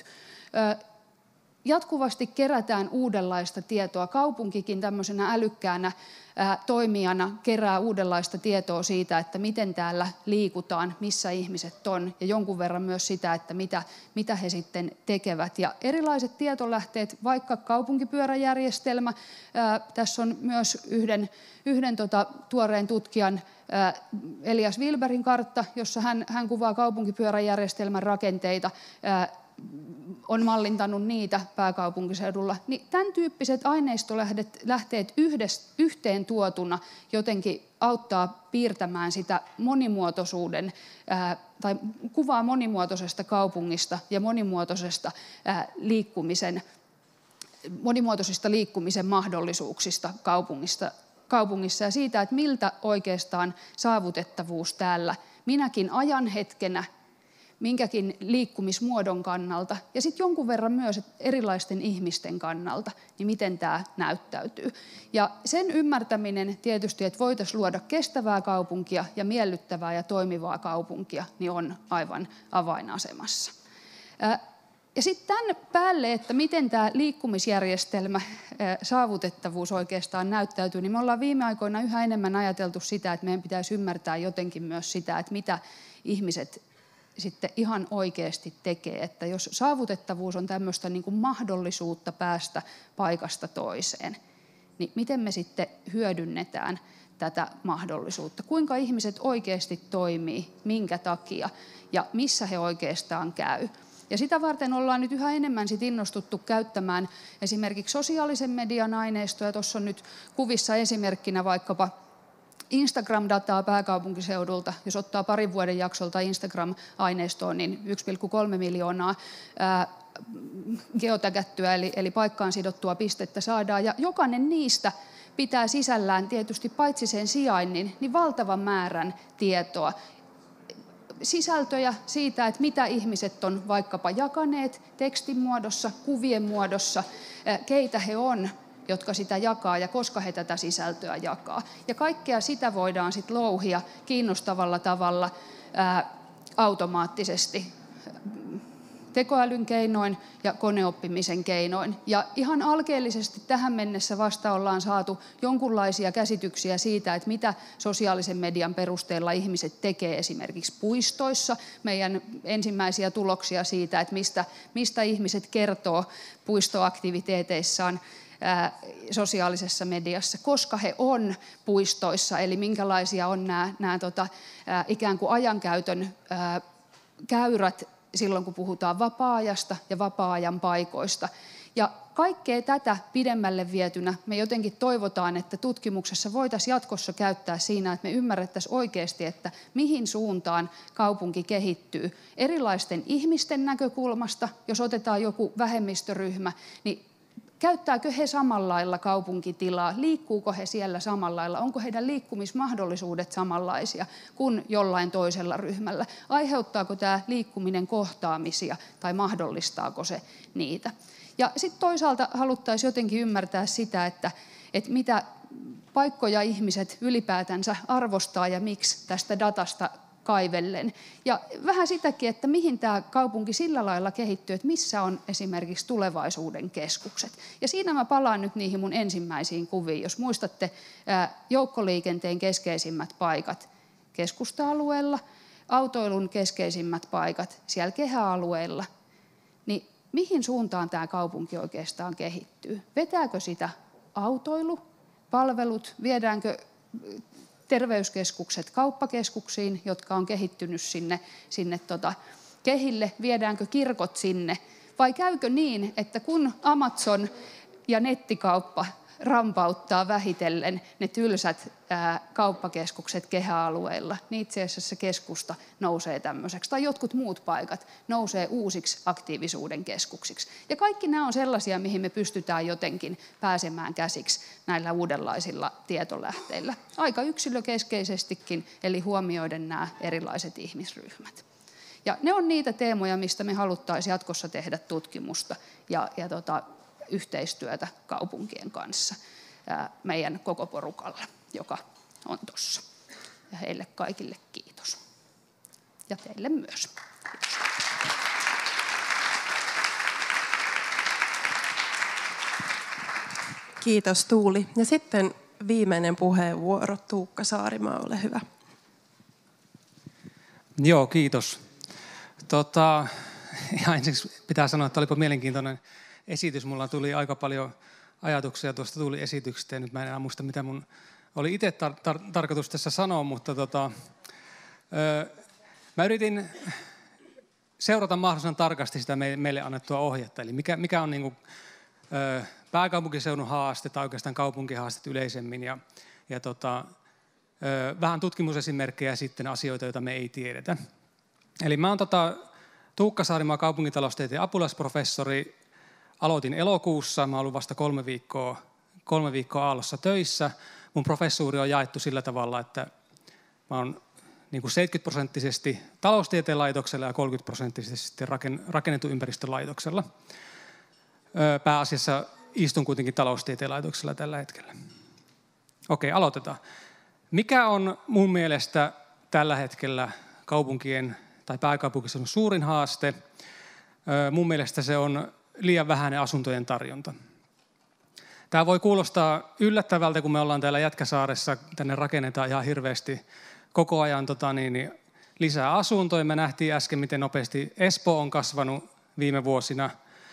jatkuvasti kerätään uudenlaista tietoa. Kaupunkikin tämmöisenä älykkäänä ää, toimijana kerää uudenlaista tietoa siitä, että miten täällä liikutaan, missä ihmiset on, ja jonkun verran myös sitä, että mitä, mitä he sitten tekevät. Ja erilaiset tietolähteet, vaikka kaupunkipyöräjärjestelmä, ää, tässä on myös yhden, yhden tota, tuoreen tutkijan ää, Elias Wilberin kartta, jossa hän, hän kuvaa kaupunkipyöräjärjestelmän rakenteita, ää, on mallintanut niitä pääkaupunkiseudulla, niin tämän tyyppiset aineistolähteet yhdessä, yhteen tuotuna jotenkin auttaa piirtämään sitä monimuotoisuuden ää, tai kuvaa monimuotoisesta kaupungista ja monimuotoisesta ää, liikkumisen, monimuotoisista liikkumisen mahdollisuuksista kaupungista, kaupungissa ja siitä, että miltä oikeastaan saavutettavuus täällä minäkin ajan hetkenä minkäkin liikkumismuodon kannalta ja sitten jonkun verran myös erilaisten ihmisten kannalta, niin miten tämä näyttäytyy. Ja sen ymmärtäminen tietysti, että voitaisiin luoda kestävää kaupunkia ja miellyttävää ja toimivaa kaupunkia, niin on aivan avainasemassa. Ja sitten tämän päälle, että miten tämä liikkumisjärjestelmä, saavutettavuus oikeastaan näyttäytyy, niin me ollaan viime aikoina yhä enemmän ajateltu sitä, että meidän pitäisi ymmärtää jotenkin myös sitä, että mitä ihmiset sitten ihan oikeasti tekee, että jos saavutettavuus on tämmöistä niin kuin mahdollisuutta päästä paikasta toiseen, niin miten me sitten hyödynnetään tätä mahdollisuutta? Kuinka ihmiset oikeasti toimii, minkä takia ja missä he oikeastaan käy? Ja sitä varten ollaan nyt yhä enemmän sit innostuttu käyttämään esimerkiksi sosiaalisen median aineistoa. Tuossa on nyt kuvissa esimerkkinä vaikkapa Instagram-dataa pääkaupunkiseudulta. Jos ottaa parin vuoden jaksolta Instagram-aineistoon, niin yksi pilkku kolme miljoonaa ää, geotägättyä eli, eli paikkaan sidottua pistettä saadaan. Ja jokainen niistä pitää sisällään tietysti paitsi sen sijainnin, niin valtavan määrän tietoa. Sisältöjä siitä, että mitä ihmiset on vaikkapa jakaneet tekstin muodossa, kuvien muodossa, keitä he on, jotka sitä jakaa ja koska he tätä sisältöä jakaa. Ja kaikkea sitä voidaan sitten louhia kiinnostavalla tavalla ää, automaattisesti tekoälyn keinoin ja koneoppimisen keinoin. Ja ihan alkeellisesti tähän mennessä vasta ollaan saatu jonkunlaisia käsityksiä siitä, että mitä sosiaalisen median perusteella ihmiset tekee esimerkiksi puistoissa. Meidän ensimmäisiä tuloksia siitä, että mistä, mistä ihmiset kertoo puistoaktiviteeteissaan ää, sosiaalisessa mediassa, koska he on puistoissa, eli minkälaisia on nämä, nämä tota, ää, ikään kuin ajankäytön ää, käyrät silloin, kun puhutaan vapaa-ajasta ja vapaa-ajan paikoista. Ja kaikkea tätä pidemmälle vietynä me jotenkin toivotaan, että tutkimuksessa voitaisiin jatkossa käyttää siinä, että me ymmärrettäisiin oikeasti, että mihin suuntaan kaupunki kehittyy. Erilaisten ihmisten näkökulmasta, jos otetaan joku vähemmistöryhmä, niin käyttääkö he samalla lailla kaupunkitilaa? Liikkuuko he siellä samalla lailla? Onko heidän liikkumismahdollisuudet samanlaisia kuin jollain toisella ryhmällä? Aiheuttaako tämä liikkuminen kohtaamisia tai mahdollistaako se niitä? Ja sitten toisaalta haluttaisiin jotenkin ymmärtää sitä, että, että mitä paikkoja ihmiset ylipäätänsä arvostaa ja miksi tästä datasta kaivellen. Ja vähän sitäkin, että mihin tämä kaupunki sillä lailla kehittyy, että missä on esimerkiksi tulevaisuuden keskukset. Ja siinä mä palaan nyt niihin mun ensimmäisiin kuviin. Jos muistatte joukkoliikenteen keskeisimmät paikat keskusta-alueella, autoilun keskeisimmät paikat siellä kehäalueella, niin mihin suuntaan tämä kaupunki oikeastaan kehittyy? Vetääkö sitä autoilu, palvelut, viedäänkö terveyskeskukset kauppakeskuksiin, jotka on kehittynyt sinne, sinne tota kehille, viedäänkö kirkot sinne, vai käykö niin, että kun Amazon ja nettikauppa rampauttaa vähitellen ne tylsät ää, kauppakeskukset kehäalueilla, niin itse asiassa keskusta nousee tämmöiseksi, tai jotkut muut paikat nousee uusiksi aktiivisuuden keskuksiksi. Ja kaikki nämä on sellaisia, mihin me pystytään jotenkin pääsemään käsiksi näillä uudenlaisilla tietolähteillä. Aika yksilökeskeisestikin, eli huomioiden nämä erilaiset ihmisryhmät. Ja ne on niitä teemoja, mistä me haluttaisiin jatkossa tehdä tutkimusta ja, ja tota, yhteistyötä kaupunkien kanssa ää, meidän koko porukalla, joka on tuossa. Ja heille kaikille kiitos. Ja teille myös. Kiitos. Kiitos Tuuli. Ja sitten viimeinen puheenvuoro, Tuukka Saarimaa, ole hyvä. Joo, kiitos. Tota, ja ensiksi pitää sanoa, että olipa mielenkiintoinen esitys. Mulla tuli aika paljon ajatuksia tuosta tuli esityksestä ja nyt mä en enää muista, mitä mun oli itse tar- tar- tarkoitus tässä sanoa, mutta tota, öö, mä yritin seurata mahdollisimman tarkasti sitä meille annettua ohjetta. Eli mikä, mikä on niinku, öö, pääkaupunkiseudun haaste tai oikeastaan kaupunkihaasteet yleisemmin ja, ja tota, öö, vähän tutkimusesimerkkejä sitten asioita, joita me ei tiedetä. Eli mä oon tota, Tuukka Saarimaa, kaupungintaloustieteen apulaisprofessori. Aloitin elokuussa, mä oon ollut vasta kolme viikkoa, kolme viikkoa Aallossa töissä. Mun professuuri on jaettu sillä tavalla, että mä oon niin kuin seitsemänkymmentä prosenttisesti taloustieteen laitoksella ja kolmekymmentä prosenttisesti rakennetun ympäristön laitoksella. Pääasiassa istun kuitenkin taloustieteen laitoksella tällä hetkellä. Okei, aloitetaan. Mikä on mun mielestä tällä hetkellä kaupunkien tai pääkaupunkiseudun suurin haaste? Mun mielestä se on liian vähäinen asuntojen tarjonta. Tämä voi kuulostaa yllättävältä, kun me ollaan täällä Jätkäsaaressa, tänne rakennetaan ihan hirveästi koko ajan tota, niin, niin, lisää asuntoja. Me nähtiin äsken, miten nopeasti Espoo on kasvanut viime vuosina.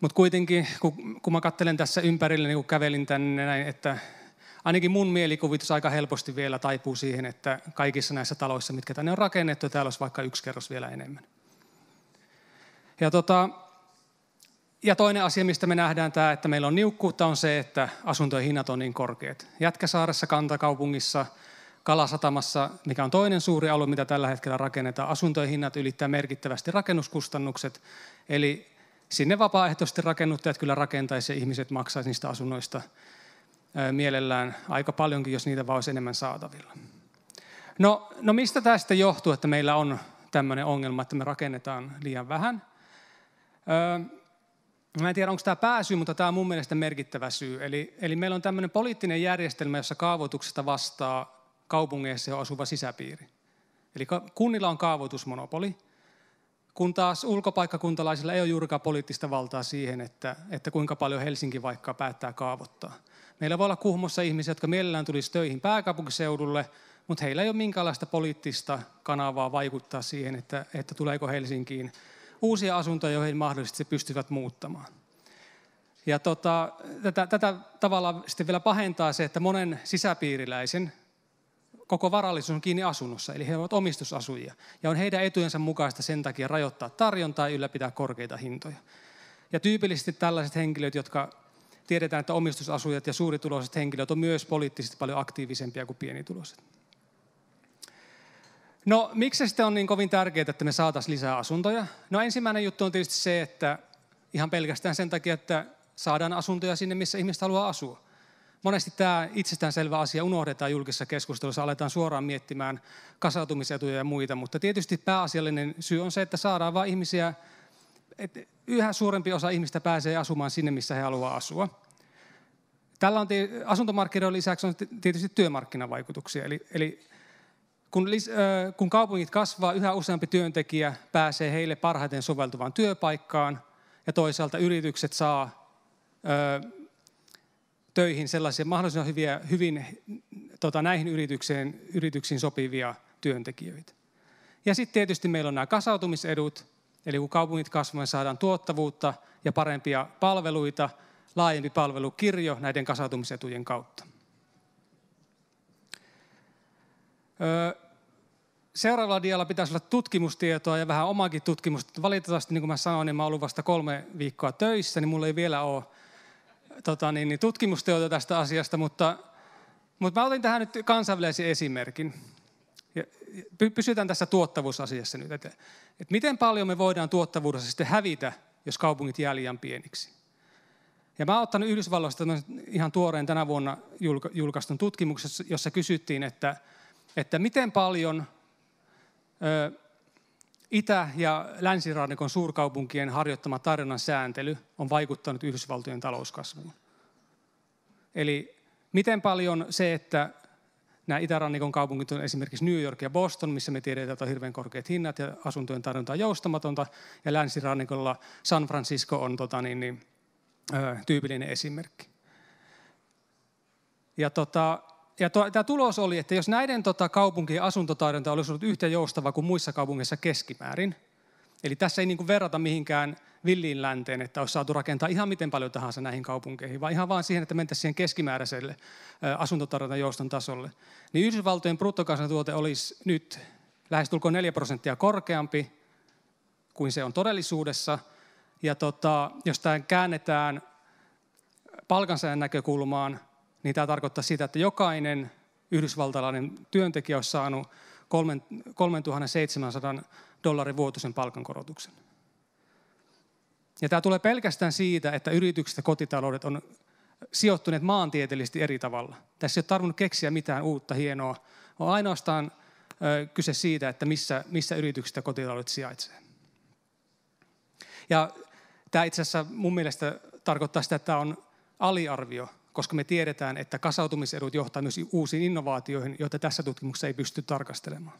Mutta kuitenkin, kun, kun mä katselen tässä ympärille, niin kun kävelin tänne näin, että ainakin mun mielikuvitus aika helposti vielä taipuu siihen, että kaikissa näissä taloissa, mitkä tänne on rakennettu, täällä olisi vaikka yksi kerros vielä enemmän. Ja, tota, ja toinen asia, mistä me nähdään tämä, että meillä on niukkuutta, on se, että asuntojen hinnat on niin korkeat. Jätkäsaaressa, Kantakaupungissa, Kalasatamassa, mikä on toinen suuri alue, mitä tällä hetkellä rakennetaan, asuntojen hinnat ylittää merkittävästi rakennuskustannukset, eli sinne vapaaehtoisesti rakennuttajat kyllä rakentaisi ja ihmiset maksaisi niistä asunnoista mielellään aika paljonkin, jos niitä vaan olisi enemmän saatavilla. No, no mistä tämä sitten johtuu, että meillä on tämmöinen ongelma, että me rakennetaan liian vähän? Öö, mä en tiedä, onko tämä pääsyy, mutta tämä on mun mielestä merkittävä syy. Eli, eli meillä on tämmöinen poliittinen järjestelmä, jossa kaavoituksesta vastaa kaupungeissa jo asuva sisäpiiri. Eli kunnilla on kaavoitusmonopoli, kun taas ulkopaikkakuntalaisilla ei ole juurikaan poliittista valtaa siihen, että, että kuinka paljon Helsinki vaikka päättää kaavoittaa. Meillä voi olla Kuhmossa ihmisiä, jotka mielellään tulisi töihin pääkaupunkiseudulle, mutta heillä ei ole minkäänlaista poliittista kanavaa vaikuttaa siihen, että, että tuleeko Helsinkiin uusia asuntoja, joihin mahdollisesti pystyvät muuttamaan. Ja tota, tätä, tätä tavallaan sitten vielä pahentaa se, että monen sisäpiiriläisen koko varallisuus on kiinni asunnossa, eli he ovat omistusasujia. Ja on heidän etujensa mukaista sen takia rajoittaa tarjontaa ja ylläpitää korkeita hintoja. Ja tyypillisesti tällaiset henkilöt, jotka tiedetään, että omistusasujat ja suurituloiset henkilöt on myös poliittisesti paljon aktiivisempia kuin pienituloiset. No, miksi se sitten on niin kovin tärkeää, että me saataisiin lisää asuntoja? No, ensimmäinen juttu on tietysti se, että ihan pelkästään sen takia, että saadaan asuntoja sinne, missä ihmiset haluaa asua. Monesti tämä itsestäänselvä asia unohdetaan julkisessa keskustelussa, aletaan suoraan miettimään kasautumisetuja ja muita, mutta tietysti pääasiallinen syy on se, että saadaan vain ihmisiä, että yhä suurempi osa ihmistä pääsee asumaan sinne, missä he haluaa asua. Tällä on asuntomarkkinoiden lisäksi on tietysti työmarkkinavaikutuksia, eli, eli kun, kun kaupungit kasvaa, yhä useampi työntekijä pääsee heille parhaiten soveltuvaan työpaikkaan ja toisaalta yritykset saa ö, töihin sellaisia mahdollisimman hyviä, hyvin tota, näihin yrityksiin, yrityksiin sopivia työntekijöitä. Ja sitten tietysti meillä on nämä kasautumisedut, eli kun kaupungit kasvavat, saadaan tuottavuutta ja parempia palveluita, laajempi palvelukirjo näiden kasautumisetujen kautta. Seuraavalla dialla pitäisi olla tutkimustietoa ja vähän omaakin tutkimusta. Valitettavasti, niin kuin mä sanoin, niin mä olen ollut vasta kolme viikkoa töissä, niin mulla ei vielä ole tota, niin, niin, tutkimustietoa tästä asiasta, mutta, mutta mä otin tähän nyt kansainvälisen esimerkin. Ja pysytään tässä tuottavuusasiassa nyt, että, että miten paljon me voidaan tuottavuudessa sitten hävitä, jos kaupungit jää liian pieniksi. Ja mä oon ottanut Yhdysvalloista ihan tuoreen tänä vuonna julkaistun tutkimuksessa, jossa kysyttiin, että, että miten paljon ö, Itä- ja Länsirannikon suurkaupunkien harjoittama tarjonnan sääntely on vaikuttanut Yhdysvaltojen talouskasvuun. Eli miten paljon se, että nämä itärannikon kaupungit on esimerkiksi New York ja Boston, missä me tiedetään, että on hirveän korkeat hinnat ja asuntojen tarjonta on joustamatonta, ja länsirannikolla San Francisco on tota, niin, niin, ö, tyypillinen esimerkki. Ja, tota, ja to, tämä tulos oli, että jos näiden tota, kaupunkien asuntotarjonta olisi ollut yhtä joustava kuin muissa kaupungeissa keskimäärin, eli tässä ei niin kuin verrata mihinkään villiin länteen, että olisi saatu rakentaa ihan miten paljon tahansa näihin kaupunkeihin, vaan ihan vaan siihen, että mentäisiin siihen keskimääräiselle asuntotarjonnan jouston tasolle. Niin Yhdysvaltojen bruttokansantuote olisi nyt lähestulkoon neljä prosenttia korkeampi kuin se on todellisuudessa. Ja tota, jos tämä käännetään palkansaajan näkökulmaan, niin tämä tarkoittaa sitä, että jokainen yhdysvaltalainen työntekijä olisi saanut kolmetuhattaseitsemänsataa dollarin vuotuisen palkankorotuksen. Ja tämä tulee pelkästään siitä, että yritykset ja kotitaloudet on sijoittuneet maantieteellisesti eri tavalla. Tässä ei ole tarvinnut keksiä mitään uutta hienoa. On ainoastaan ö, kyse siitä, että missä, missä yritykset ja kotitaloudet sijaitsee. Ja tämä itse asiassa mun mielestä tarkoittaa sitä, että tämä on aliarvio, koska me tiedetään, että kasautumisedut johtaa myös uusiin innovaatioihin, joita tässä tutkimuksessa ei pysty tarkastelemaan.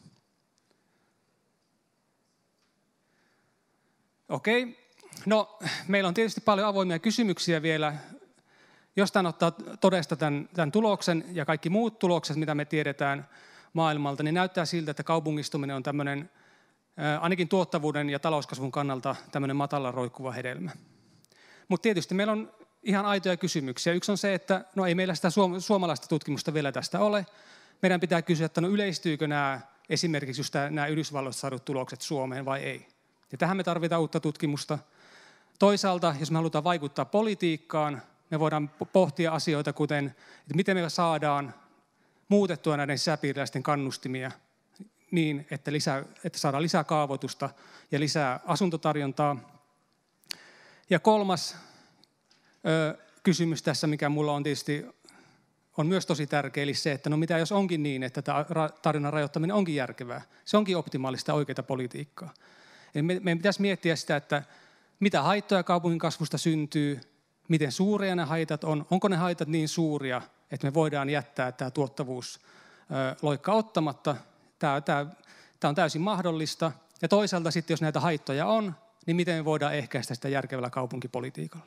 Okei. No, meillä on tietysti paljon avoimia kysymyksiä vielä. Jos tämän ottaa todesta tämän, tämän tuloksen ja kaikki muut tulokset, mitä me tiedetään maailmalta, niin näyttää siltä, että kaupungistuminen on tämmöinen, ainakin tuottavuuden ja talouskasvun kannalta tämmöinen matala roikkuva hedelmä. Mutta tietysti meillä on ihan aitoja kysymyksiä. Yksi on se, että no ei meillä sitä suomalaista tutkimusta vielä tästä ole. Meidän pitää kysyä, että no yleistyykö nämä esimerkiksi just nämä Yhdysvalloista saadut tulokset Suomeen vai ei. Ja tähän me tarvitaan uutta tutkimusta. Toisaalta, jos me halutaan vaikuttaa politiikkaan, me voidaan pohtia asioita, kuten että miten me saadaan muutettua näiden sisäpiiriläisten kannustimia niin, että, lisää, että saadaan lisää kaavoitusta ja lisää asuntotarjontaa. Ja kolmas ö, kysymys tässä, mikä mulla on tietysti on myös tosi tärkeä, eli se, että no mitä jos onkin niin, että tämä tarjonnan rajoittaminen onkin järkevää. Se onkin optimaalista ja oikeaa politiikkaa. Eli me, meidän pitäisi miettiä sitä, että mitä haittoja kaupungin kasvusta syntyy, miten suuria ne haitat on, onko ne haitat niin suuria, että me voidaan jättää tämä tuottavuus ö, loikka ottamatta. Tämä, tämä, tämä on täysin mahdollista. Ja toisaalta sitten, jos näitä haittoja on, niin miten me voidaan ehkäistä sitä järkevällä kaupunkipolitiikalla.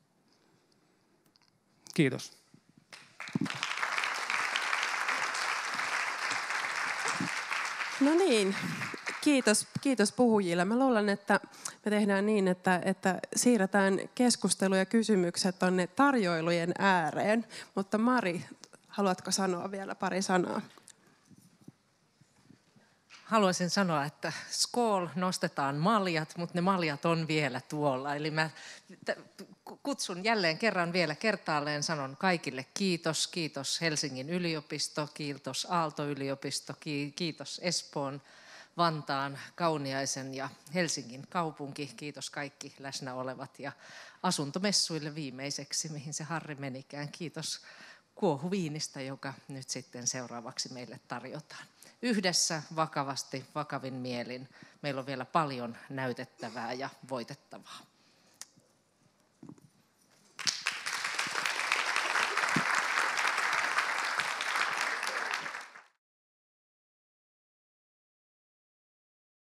Kiitos. No niin, kiitos, kiitos puhujille. Mä luulen, että me tehdään niin, että, että siirretään keskustelu ja kysymykset tuonne tarjoilujen ääreen. Mutta Mari, haluatko sanoa vielä pari sanaa? Haluaisin sanoa, että skål, nostetaan maljat, mutta ne maljat on vielä tuolla. Eli mä kutsun jälleen kerran vielä kertaalleen, sanon kaikille kiitos. Kiitos Helsingin yliopisto, kiitos Aalto-yliopisto, kiitos Espoon, Vantaan, Kauniaisen ja Helsingin kaupunki. Kiitos kaikki läsnä olevat ja asuntomessuille viimeiseksi, mihin se Harri menikään. Kiitos kuohuviinistä, joka nyt sitten seuraavaksi meille tarjotaan. Yhdessä vakavasti, vakavin mielin. Meillä on vielä paljon näytettävää ja voitettavaa.